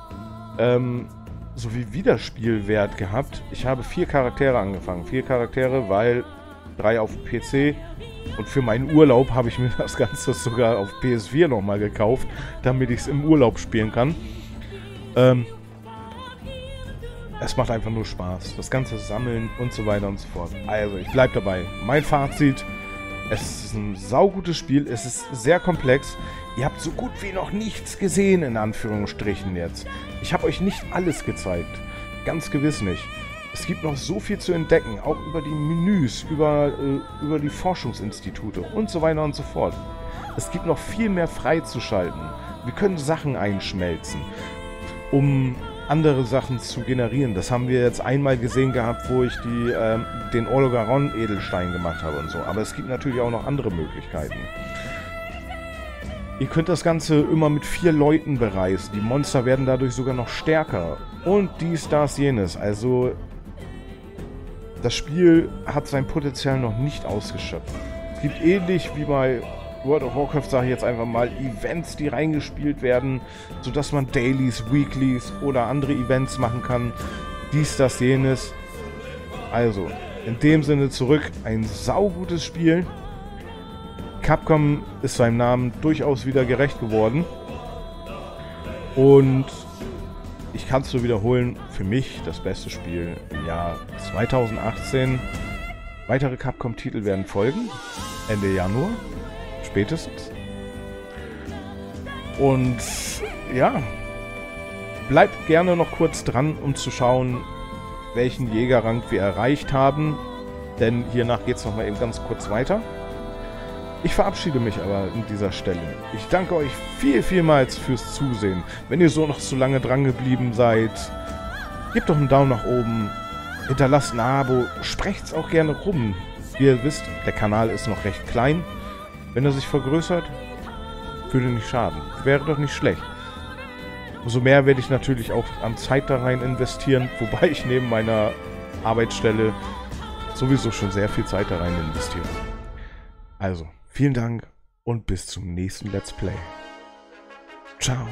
sowie Wiederspielwert gehabt. Ich habe 4 Charaktere angefangen. 4 Charaktere, weil 3 auf PC. Und für meinen Urlaub habe ich mir das Ganze sogar auf PS4 nochmal gekauft, damit ich es im Urlaub spielen kann. Es macht einfach nur Spaß. Das ganze Sammeln und so weiter und so fort. Also, ich bleibe dabei. Mein Fazit: Es ist ein saugutes Spiel. Es ist sehr komplex. Ihr habt so gut wie noch nichts gesehen, in Anführungsstrichen jetzt. Ich habe euch nicht alles gezeigt. Ganz gewiss nicht. Es gibt noch so viel zu entdecken, auch über die Menüs, über die Forschungsinstitute und so weiter und so fort. Es gibt noch viel mehr freizuschalten. Wir können Sachen einschmelzen, um andere Sachen zu generieren. Das haben wir jetzt einmal gesehen gehabt, wo ich den Ologaron-Edelstein gemacht habe und so. Aber es gibt natürlich auch noch andere Möglichkeiten. Ihr könnt das Ganze immer mit 4 Leuten bereisen. Die Monster werden dadurch sogar noch stärker. Und dies, das, jenes. Also das Spiel hat sein Potenzial noch nicht ausgeschöpft. Es gibt ähnlich wie bei World of Warcraft, sage ich jetzt einfach mal, Events, die reingespielt werden, sodass man Dailies, Weeklies oder andere Events machen kann. Dies, das, jenes. Also, in dem Sinne zurück, ein saugutes Spiel. Capcom ist seinem Namen durchaus wieder gerecht geworden. Und ich kann es nur wiederholen, für mich das beste Spiel im Jahr 2018. Weitere Capcom-Titel werden folgen, Ende Januar, spätestens. Und ja, bleibt gerne noch kurz dran, um zu schauen, welchen Jägerrang wir erreicht haben. Denn hiernach geht es nochmal eben ganz kurz weiter. Ich verabschiede mich aber an dieser Stelle. Ich danke euch vielmals fürs Zusehen. Wenn ihr so noch so lange dran geblieben seid, gebt doch einen Daumen nach oben, hinterlasst ein Abo, sprecht's auch gerne rum. Wie ihr wisst, der Kanal ist noch recht klein. Wenn er sich vergrößert, würde nicht schaden. Wäre doch nicht schlecht. Umso mehr werde ich natürlich auch an Zeit da rein investieren, wobei ich neben meiner Arbeitsstelle sowieso schon sehr viel Zeit da rein investiere. Also, vielen Dank und bis zum nächsten Let's Play. Ciao.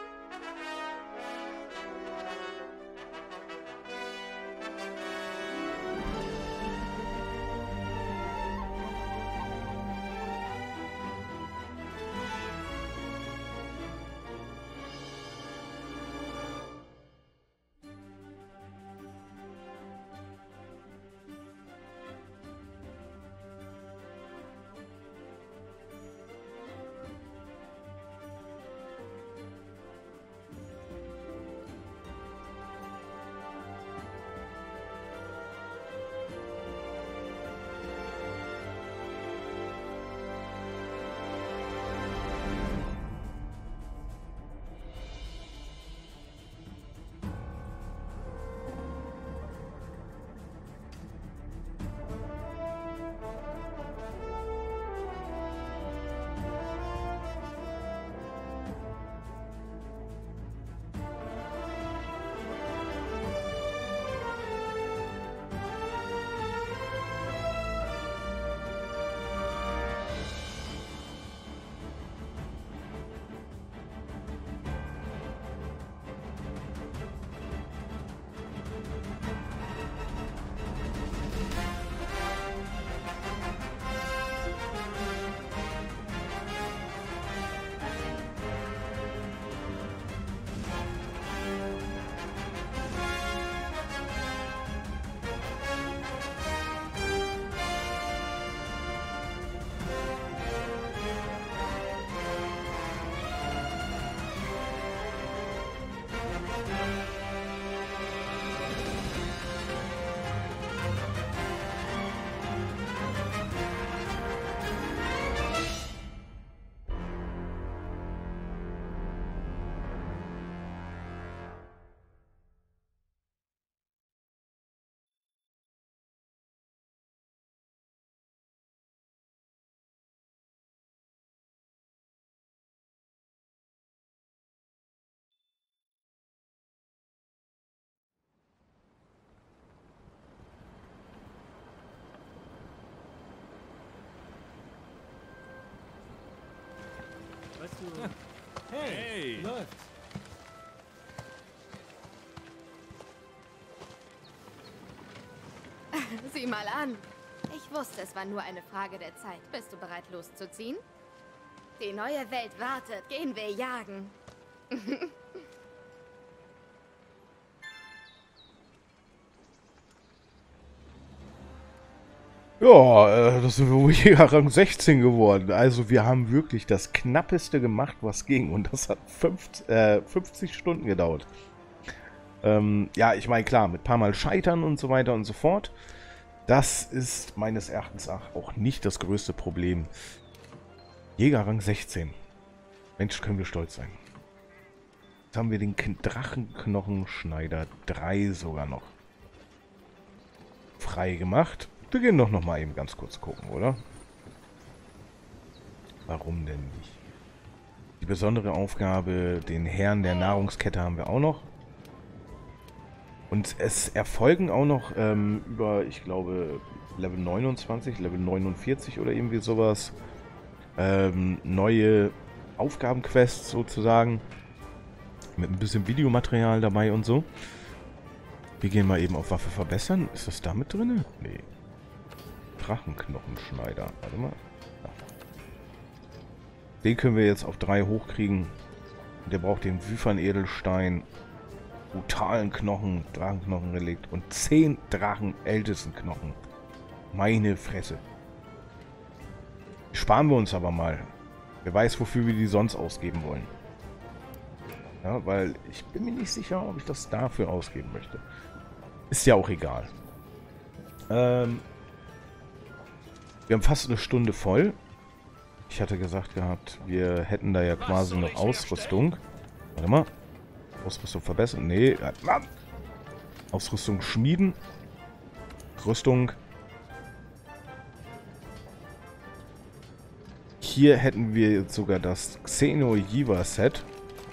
Hey, läuft. Sieh mal an. Ich wusste, es war nur eine Frage der Zeit. Bist du bereit, loszuziehen? Die neue Welt wartet. Gehen wir jagen. Ja, das sind wir Jäger Rang 16 geworden. Also wir haben wirklich das Knappeste gemacht, was ging. Und das hat 50 Stunden gedauert. Ja, ich meine, klar, mit ein paar Mal scheitern und so weiter und so fort. Das ist meines Erachtens auch nicht das größte Problem. Jäger Rang 16. Mensch, können wir stolz sein. Jetzt haben wir den Drachenknochenschneider 3 sogar noch frei gemacht. Wir gehen doch noch mal eben ganz kurz gucken, oder? Warum denn nicht? Die besondere Aufgabe, den Herrn der Nahrungskette haben wir auch noch. Und es erfolgen auch noch über, ich glaube, Level 29, Level 49 oder irgendwie sowas, neue Aufgabenquests sozusagen. Mit ein bisschen Videomaterial dabei und so. Wir gehen mal eben auf Waffe verbessern. Ist das da mit drin? Nee. Drachenknochenschneider. Warte mal. Ja. Den können wir jetzt auf 3 hochkriegen. Der braucht den Wyvern-Edelstein, brutalen Knochen, Drachenknochenrelikt und 10 Drachen-Ältesten-Knochen. Meine Fresse. Sparen wir uns aber mal. Wer weiß, wofür wir die sonst ausgeben wollen. Ja, weil ich bin mir nicht sicher, ob ich das dafür ausgeben möchte. Ist ja auch egal. Wir haben fast eine Stunde voll. Ich hatte gesagt gehabt, wir hätten da ja quasi noch Ausrüstung. Warte mal. Ausrüstung verbessern. Nee. Mann. Ausrüstung schmieden. Rüstung. Hier hätten wir jetzt sogar das Xeno-Yiva-Set.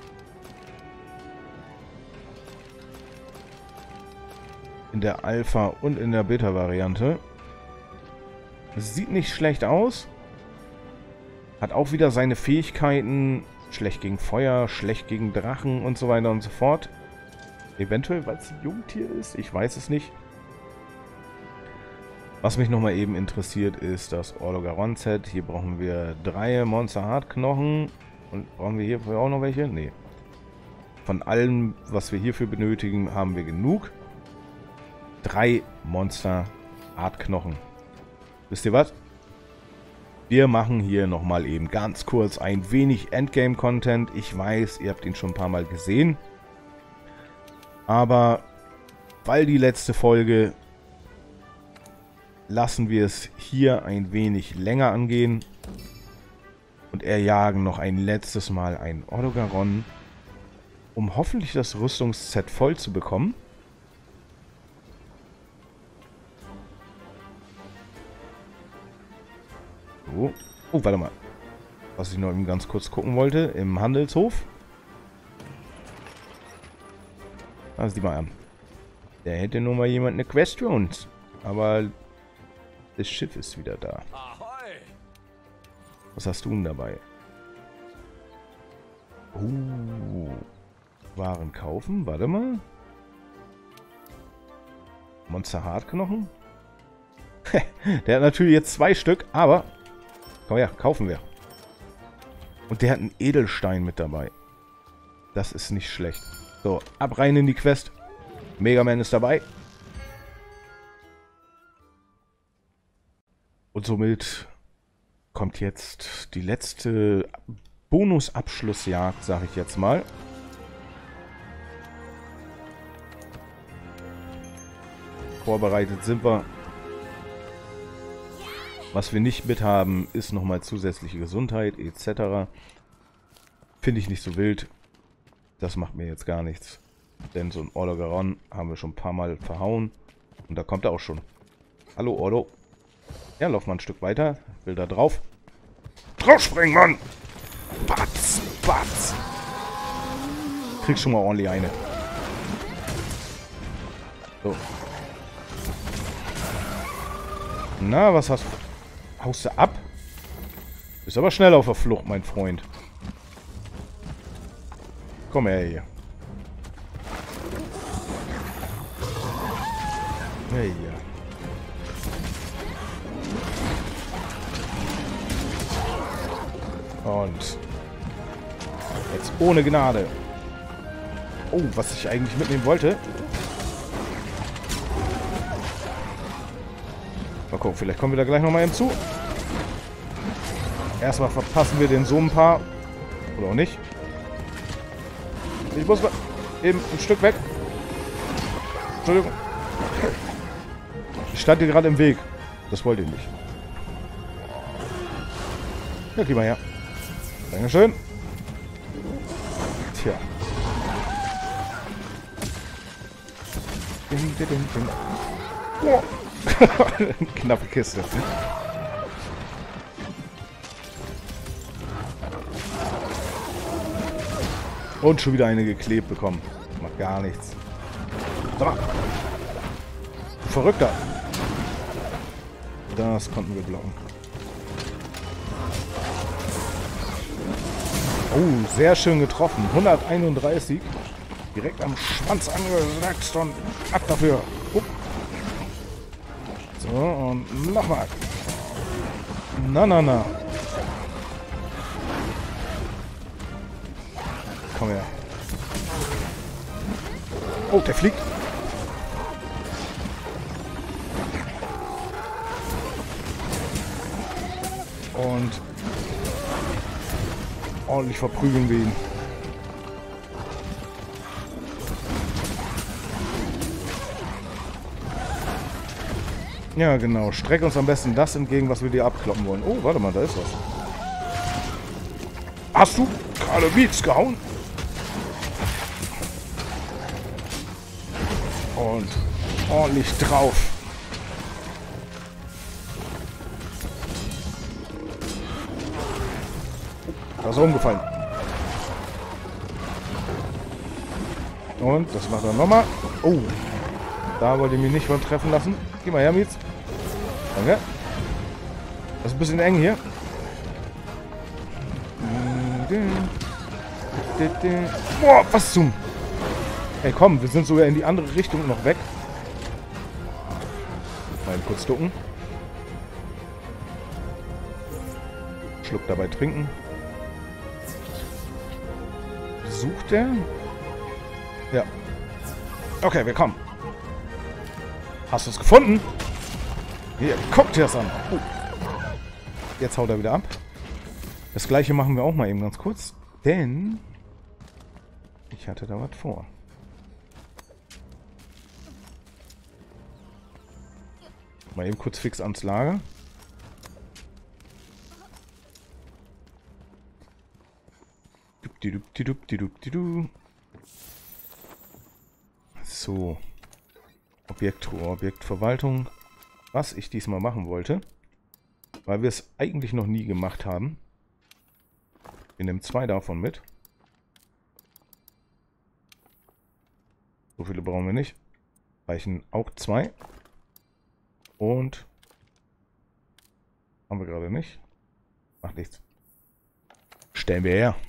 In der Alpha- und in der Beta-Variante. Sieht nicht schlecht aus. Hat auch wieder seine Fähigkeiten. Schlecht gegen Feuer, schlecht gegen Drachen und so weiter und so fort. Eventuell, weil es ein Jungtier ist. Ich weiß es nicht. Was mich nochmal eben interessiert, ist das Orlogaron-Set. Hier brauchen wir 3 Monster-Hard-Knochen. Und brauchen wir hierfür auch noch welche? Nee. Von allem, was wir hierfür benötigen, haben wir genug. 3 Monster-Hard-Knochen. Wisst ihr was? Wir machen hier nochmal eben ganz kurz ein wenig Endgame-Content. Ich weiß, ihr habt ihn schon ein paar Mal gesehen. Aber weil die letzte Folge, lassen wir es hier ein wenig länger angehen. Und erjagen noch ein letztes Mal einen Orlogaron, um hoffentlich das Rüstungsset voll zu bekommen. So. Oh, warte mal. Was ich noch eben ganz kurz gucken wollte, im Handelshof. Also die mal an. Da hätte nur mal jemand eine Quest für uns. Aber das Schiff ist wieder da. Was hast du denn dabei? Waren kaufen? Warte mal. Monster Hartknochen? Der hat natürlich jetzt 2 Stück, aber komm her, kaufen wir. Und der hat einen Edelstein mit dabei. Das ist nicht schlecht. So, ab rein in die Quest. Mega Man ist dabei. Und somit kommt jetzt die letzte Bonusabschlussjagd, sage ich jetzt mal. Vorbereitet sind wir. Was wir nicht mit haben, ist nochmal zusätzliche Gesundheit etc. Finde ich nicht so wild. Das macht mir jetzt gar nichts. Denn so ein Orlogaron haben wir schon ein paar Mal verhauen. Und da kommt er auch schon. Hallo Orlo. Ja, lauf mal ein Stück weiter. Will da drauf. Drauf springen, Mann! Batz, batz! Kriegst schon mal ordentlich eine. So. Na, was hast du? Haust du ab? Bist aber schnell auf der Flucht, mein Freund. Komm her hier. Ja, ja. Und jetzt ohne Gnade. Oh, was ich eigentlich mitnehmen wollte. Mal gucken, vielleicht kommen wir da gleich nochmal eben zu. Erstmal verpassen wir den so ein paar. Oder auch nicht. Ich muss mal eben ein Stück weg. Entschuldigung. Ich stand dir gerade im Weg. Das wollte ich nicht. Ja, geh mal her. Dankeschön. Tja. Oh. Knappe Kiste. Und schon wieder eine geklebt bekommen. Macht gar nichts. So. Verrückter. Das konnten wir blocken. Oh, sehr schön getroffen. 131. Direkt am Schwanz angesetzt und ab dafür. So, und nochmal. Na, na, na. Komm her. Oh, der fliegt. Und ordentlich verprügeln wir ihn. Ja, genau. Streck uns am besten das entgegen, was wir dir abkloppen wollen. Oh, warte mal, da ist was. Hast du gerade Beats gehauen? Und ordentlich drauf. Da ist er umgefallen. Und das macht er nochmal. Oh, da wollte ich mich nicht von treffen lassen. Geh mal her, Mietz. Danke. Das ist ein bisschen eng hier. Boah, was zum... Ey, komm, wir sind sogar in die andere Richtung noch weg. Mal kurz ducken. Schluck dabei trinken. Sucht er? Ja. Okay, wir kommen. Hast du es gefunden? Hier, guck dir das an. Jetzt haut er wieder ab. Das gleiche machen wir auch mal eben ganz kurz. Denn ich hatte da was vor. Mal eben kurz fix ans Lager. So. Objektverwaltung. Was ich diesmal machen wollte, weil wir es eigentlich noch nie gemacht haben. Wir nehmen 2 davon mit. So viele brauchen wir nicht. Reichen auch 2. Und haben wir gerade nicht. Macht nichts. Stellen wir her.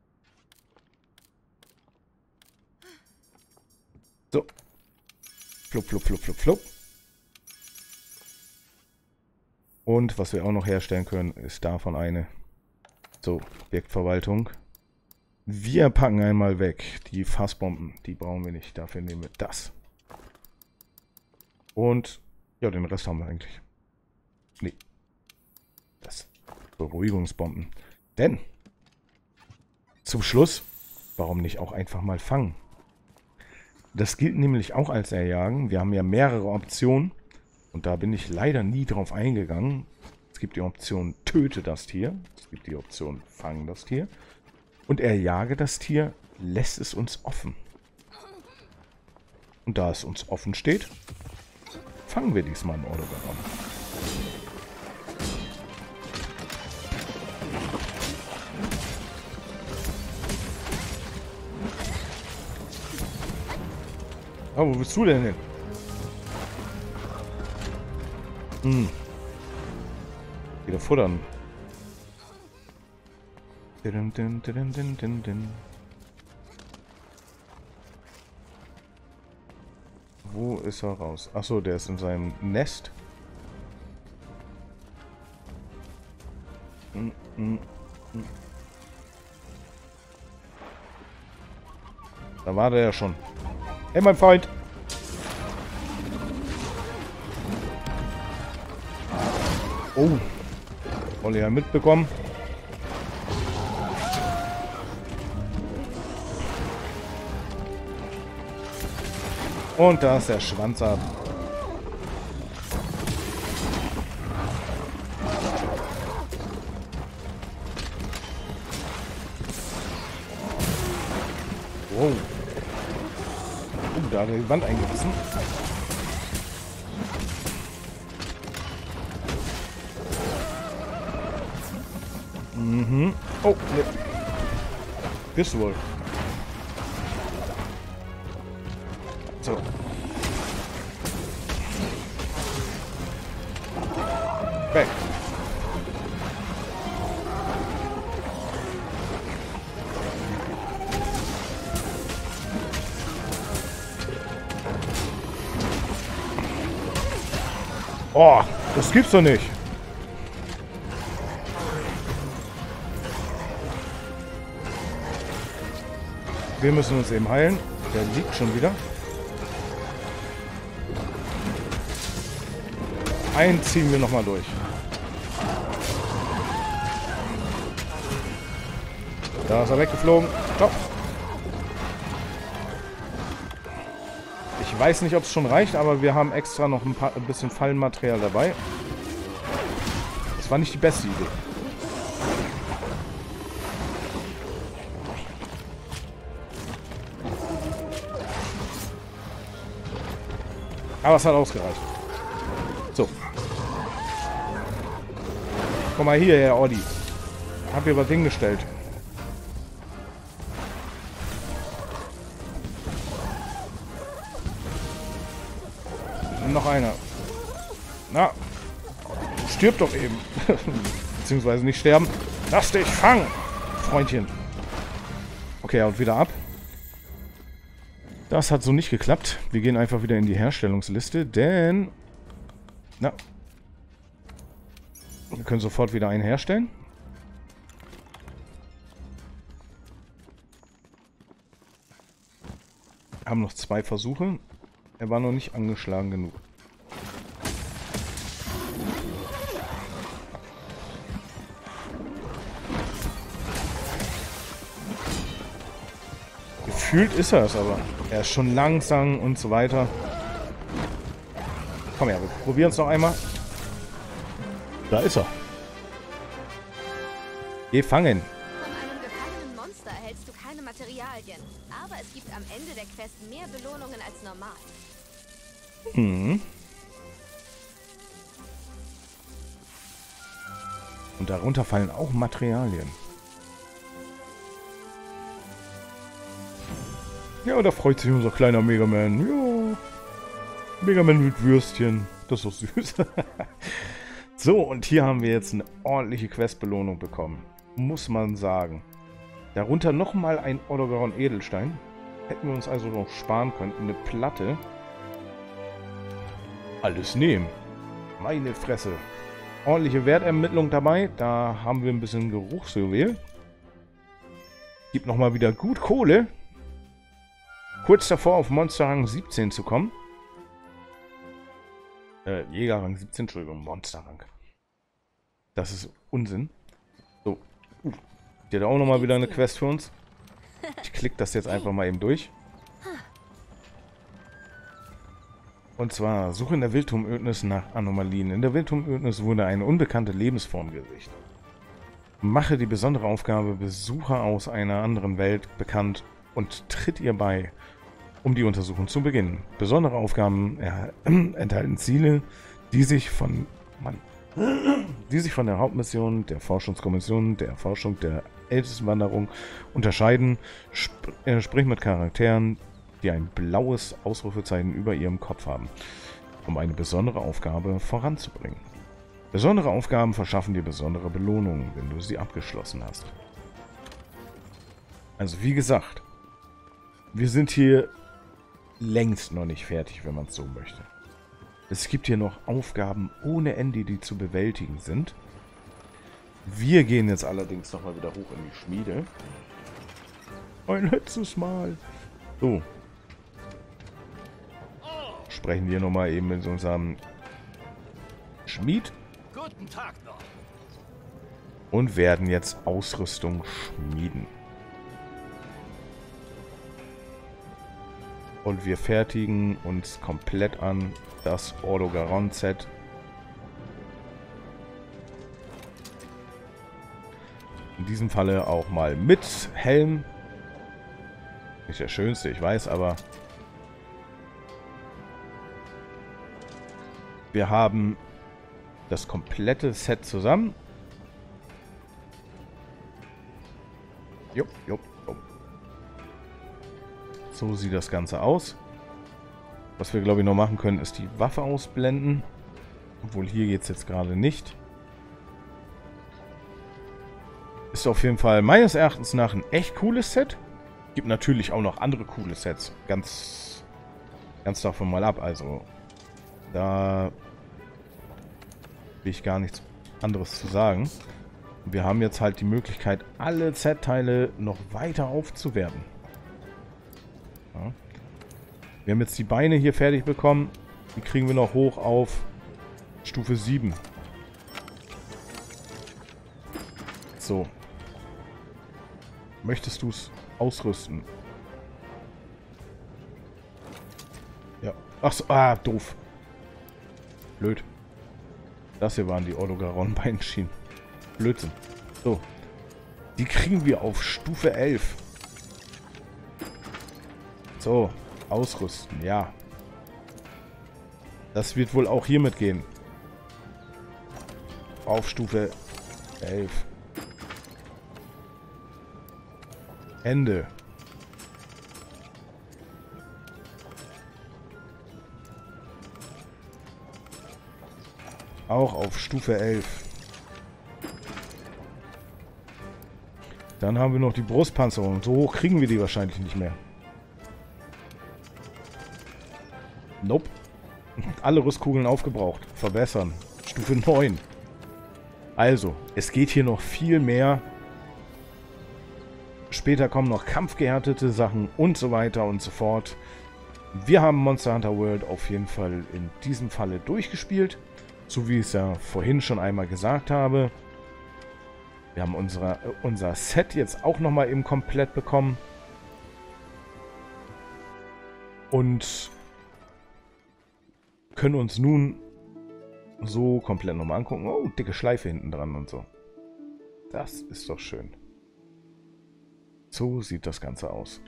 So. Flupp, flupp, flupp, flupp, flupp. Und was wir auch noch herstellen können, ist davon eine. So, Objektverwaltung. Wir packen einmal weg die Fassbomben. Die brauchen wir nicht. Dafür nehmen wir das. Und ja, den Rest haben wir eigentlich. Nee. Das. Beruhigungsbomben. Denn zum Schluss, warum nicht auch einfach mal fangen? Das gilt nämlich auch als Erjagen. Wir haben ja mehrere Optionen. Und da bin ich leider nie drauf eingegangen. Es gibt die Option, töte das Tier. Es gibt die Option, fange das Tier. Und erjage das Tier, lässt es uns offen. Und da es uns offen steht, fangen wir diesmal im Ordogaron. Oh, wo bist du denn hin? Wieder futtern. Wo ist er raus? Achso, der ist in seinem Nest. Da war der ja schon. Hey, mein Freund! Oh, Olli ja mitbekommen. Und da ist der Schwanz ab. Wow. Da hat er die Wand eingerissen. Mhm. Oh, ne. Bist du wohl. So. Weg. Oh, das gibt's doch nicht. Wir müssen uns eben heilen. Der liegt schon wieder. Einen ziehen wir nochmal durch. Da ist er weggeflogen. Stopp. Ich weiß nicht, ob es schon reicht, aber wir haben extra noch ein bisschen Fallenmaterial dabei. Das war nicht die beste Idee. Aber es hat ausgereicht. So. Komm mal hierher, Olli. Hab hier was hingestellt. Und noch einer. Na. Stirb doch eben. Beziehungsweise nicht sterben. Lass dich fangen, Freundchen. Okay, und wieder ab. Das hat so nicht geklappt. Wir gehen einfach wieder in die Herstellungsliste, denn... Na. Wir können sofort wieder einen herstellen. Haben noch 2 Versuche. Er war noch nicht angeschlagen genug. Gefühlt ist er es aber. Er ist schon langsam und so weiter. Komm her, wir probieren es noch einmal. Da ist er. Gefangen. Von einem gefangenen Monster erhältst du keine Materialien. Aber es gibt am Ende der Quest mehr Belohnungen als normal. Mhm. Und darunter fallen auch Materialien. Ja, da freut sich unser kleiner Mega Man. Ja. Mega Man mit Würstchen. Das ist doch süß. So, und hier haben wir jetzt eine ordentliche Questbelohnung bekommen. Muss man sagen. Darunter nochmal ein Odogaron Edelstein. Hätten wir uns also noch sparen können. Eine Platte. Alles nehmen. Meine Fresse. Ordentliche Wertermittlung dabei. Da haben wir ein bisschen Geruchsjuwel. Gibt nochmal wieder gut Kohle. Kurz davor auf Monsterrang 17 zu kommen. Jägerrang 17, Entschuldigung, Monsterrang. Das ist Unsinn. So. Die hat auch nochmal wieder eine Quest für uns. Ich klicke das jetzt einfach mal eben durch. Und zwar, suche in der Wildturmödnis nach Anomalien. In der Wildturmödnis wurde eine unbekannte Lebensform gesichtet. Mache die besondere Aufgabe Besucher aus einer anderen Welt bekannt und tritt ihr bei, um die Untersuchung zu beginnen. Besondere Aufgaben enthalten Ziele, die sich von der Hauptmission der Forschungskommission der Erforschung der Ältestenwanderung unterscheiden. Sprich mit Charakteren, die ein blaues Ausrufezeichen über ihrem Kopf haben, um eine besondere Aufgabe voranzubringen. Besondere Aufgaben verschaffen dir besondere Belohnungen, wenn du sie abgeschlossen hast. Also wie gesagt, wir sind hier längst noch nicht fertig, wenn man es so möchte. Es gibt hier noch Aufgaben ohne Ende, die zu bewältigen sind. Wir gehen jetzt allerdings nochmal wieder hoch in die Schmiede. Ein letztes Mal. So. Sprechen wir nochmal eben mit unserem Schmied. Guten Tag noch. Und werden jetzt Ausrüstung schmieden. Und wir fertigen uns komplett an das Odogaron-Set. In diesem Falle auch mal mit Helm. Nicht der schönste, ich weiß, aber wir haben das komplette Set zusammen. Jupp, jupp, jupp. So sieht das Ganze aus. Was wir, glaube ich, noch machen können, ist die Waffe ausblenden. Obwohl hier geht es jetzt gerade nicht. Ist auf jeden Fall meines Erachtens nach ein echt cooles Set. Gibt natürlich auch noch andere coole Sets. Ganz davon mal ab. Also da will ich gar nichts anderes zu sagen. Wir haben jetzt halt die Möglichkeit, alle Set-Teile noch weiter aufzuwerten. Ja. Wir haben jetzt die Beine hier fertig bekommen. Die kriegen wir noch hoch auf Stufe 7. So. Möchtest du es ausrüsten? Ja. Achso, doof. Blöd. Das hier waren die Odogaron-Beinschienen. Blödsinn. So. Die kriegen wir auf Stufe 11. So. Ausrüsten, ja. Das wird wohl auch hier mitgehen. Auf Stufe 11. Ende. Auch auf Stufe 11. Dann haben wir noch die Brustpanzerung. So hoch kriegen wir die wahrscheinlich nicht mehr. Nope. Alle Rüstkugeln aufgebraucht. Verbessern. Stufe 9. Also, es geht hier noch viel mehr. Später kommen noch kampfgehärtete Sachen und so weiter und so fort. Wir haben Monster Hunter World auf jeden Fall in diesem Falle durchgespielt. So wie ich es ja vorhin schon einmal gesagt habe. Wir haben unser Set jetzt auch nochmal eben komplett bekommen. Und können uns nun so komplett nochmal angucken. Oh, dicke Schleife hinten dran und so. Das ist doch schön. So sieht das Ganze aus.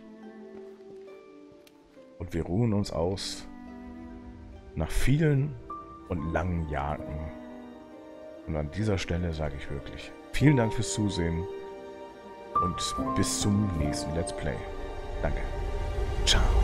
Und wir ruhen uns aus nach vielen und langen Jahren. Und an dieser Stelle sage ich wirklich vielen Dank fürs Zusehen und bis zum nächsten Let's Play. Danke. Ciao.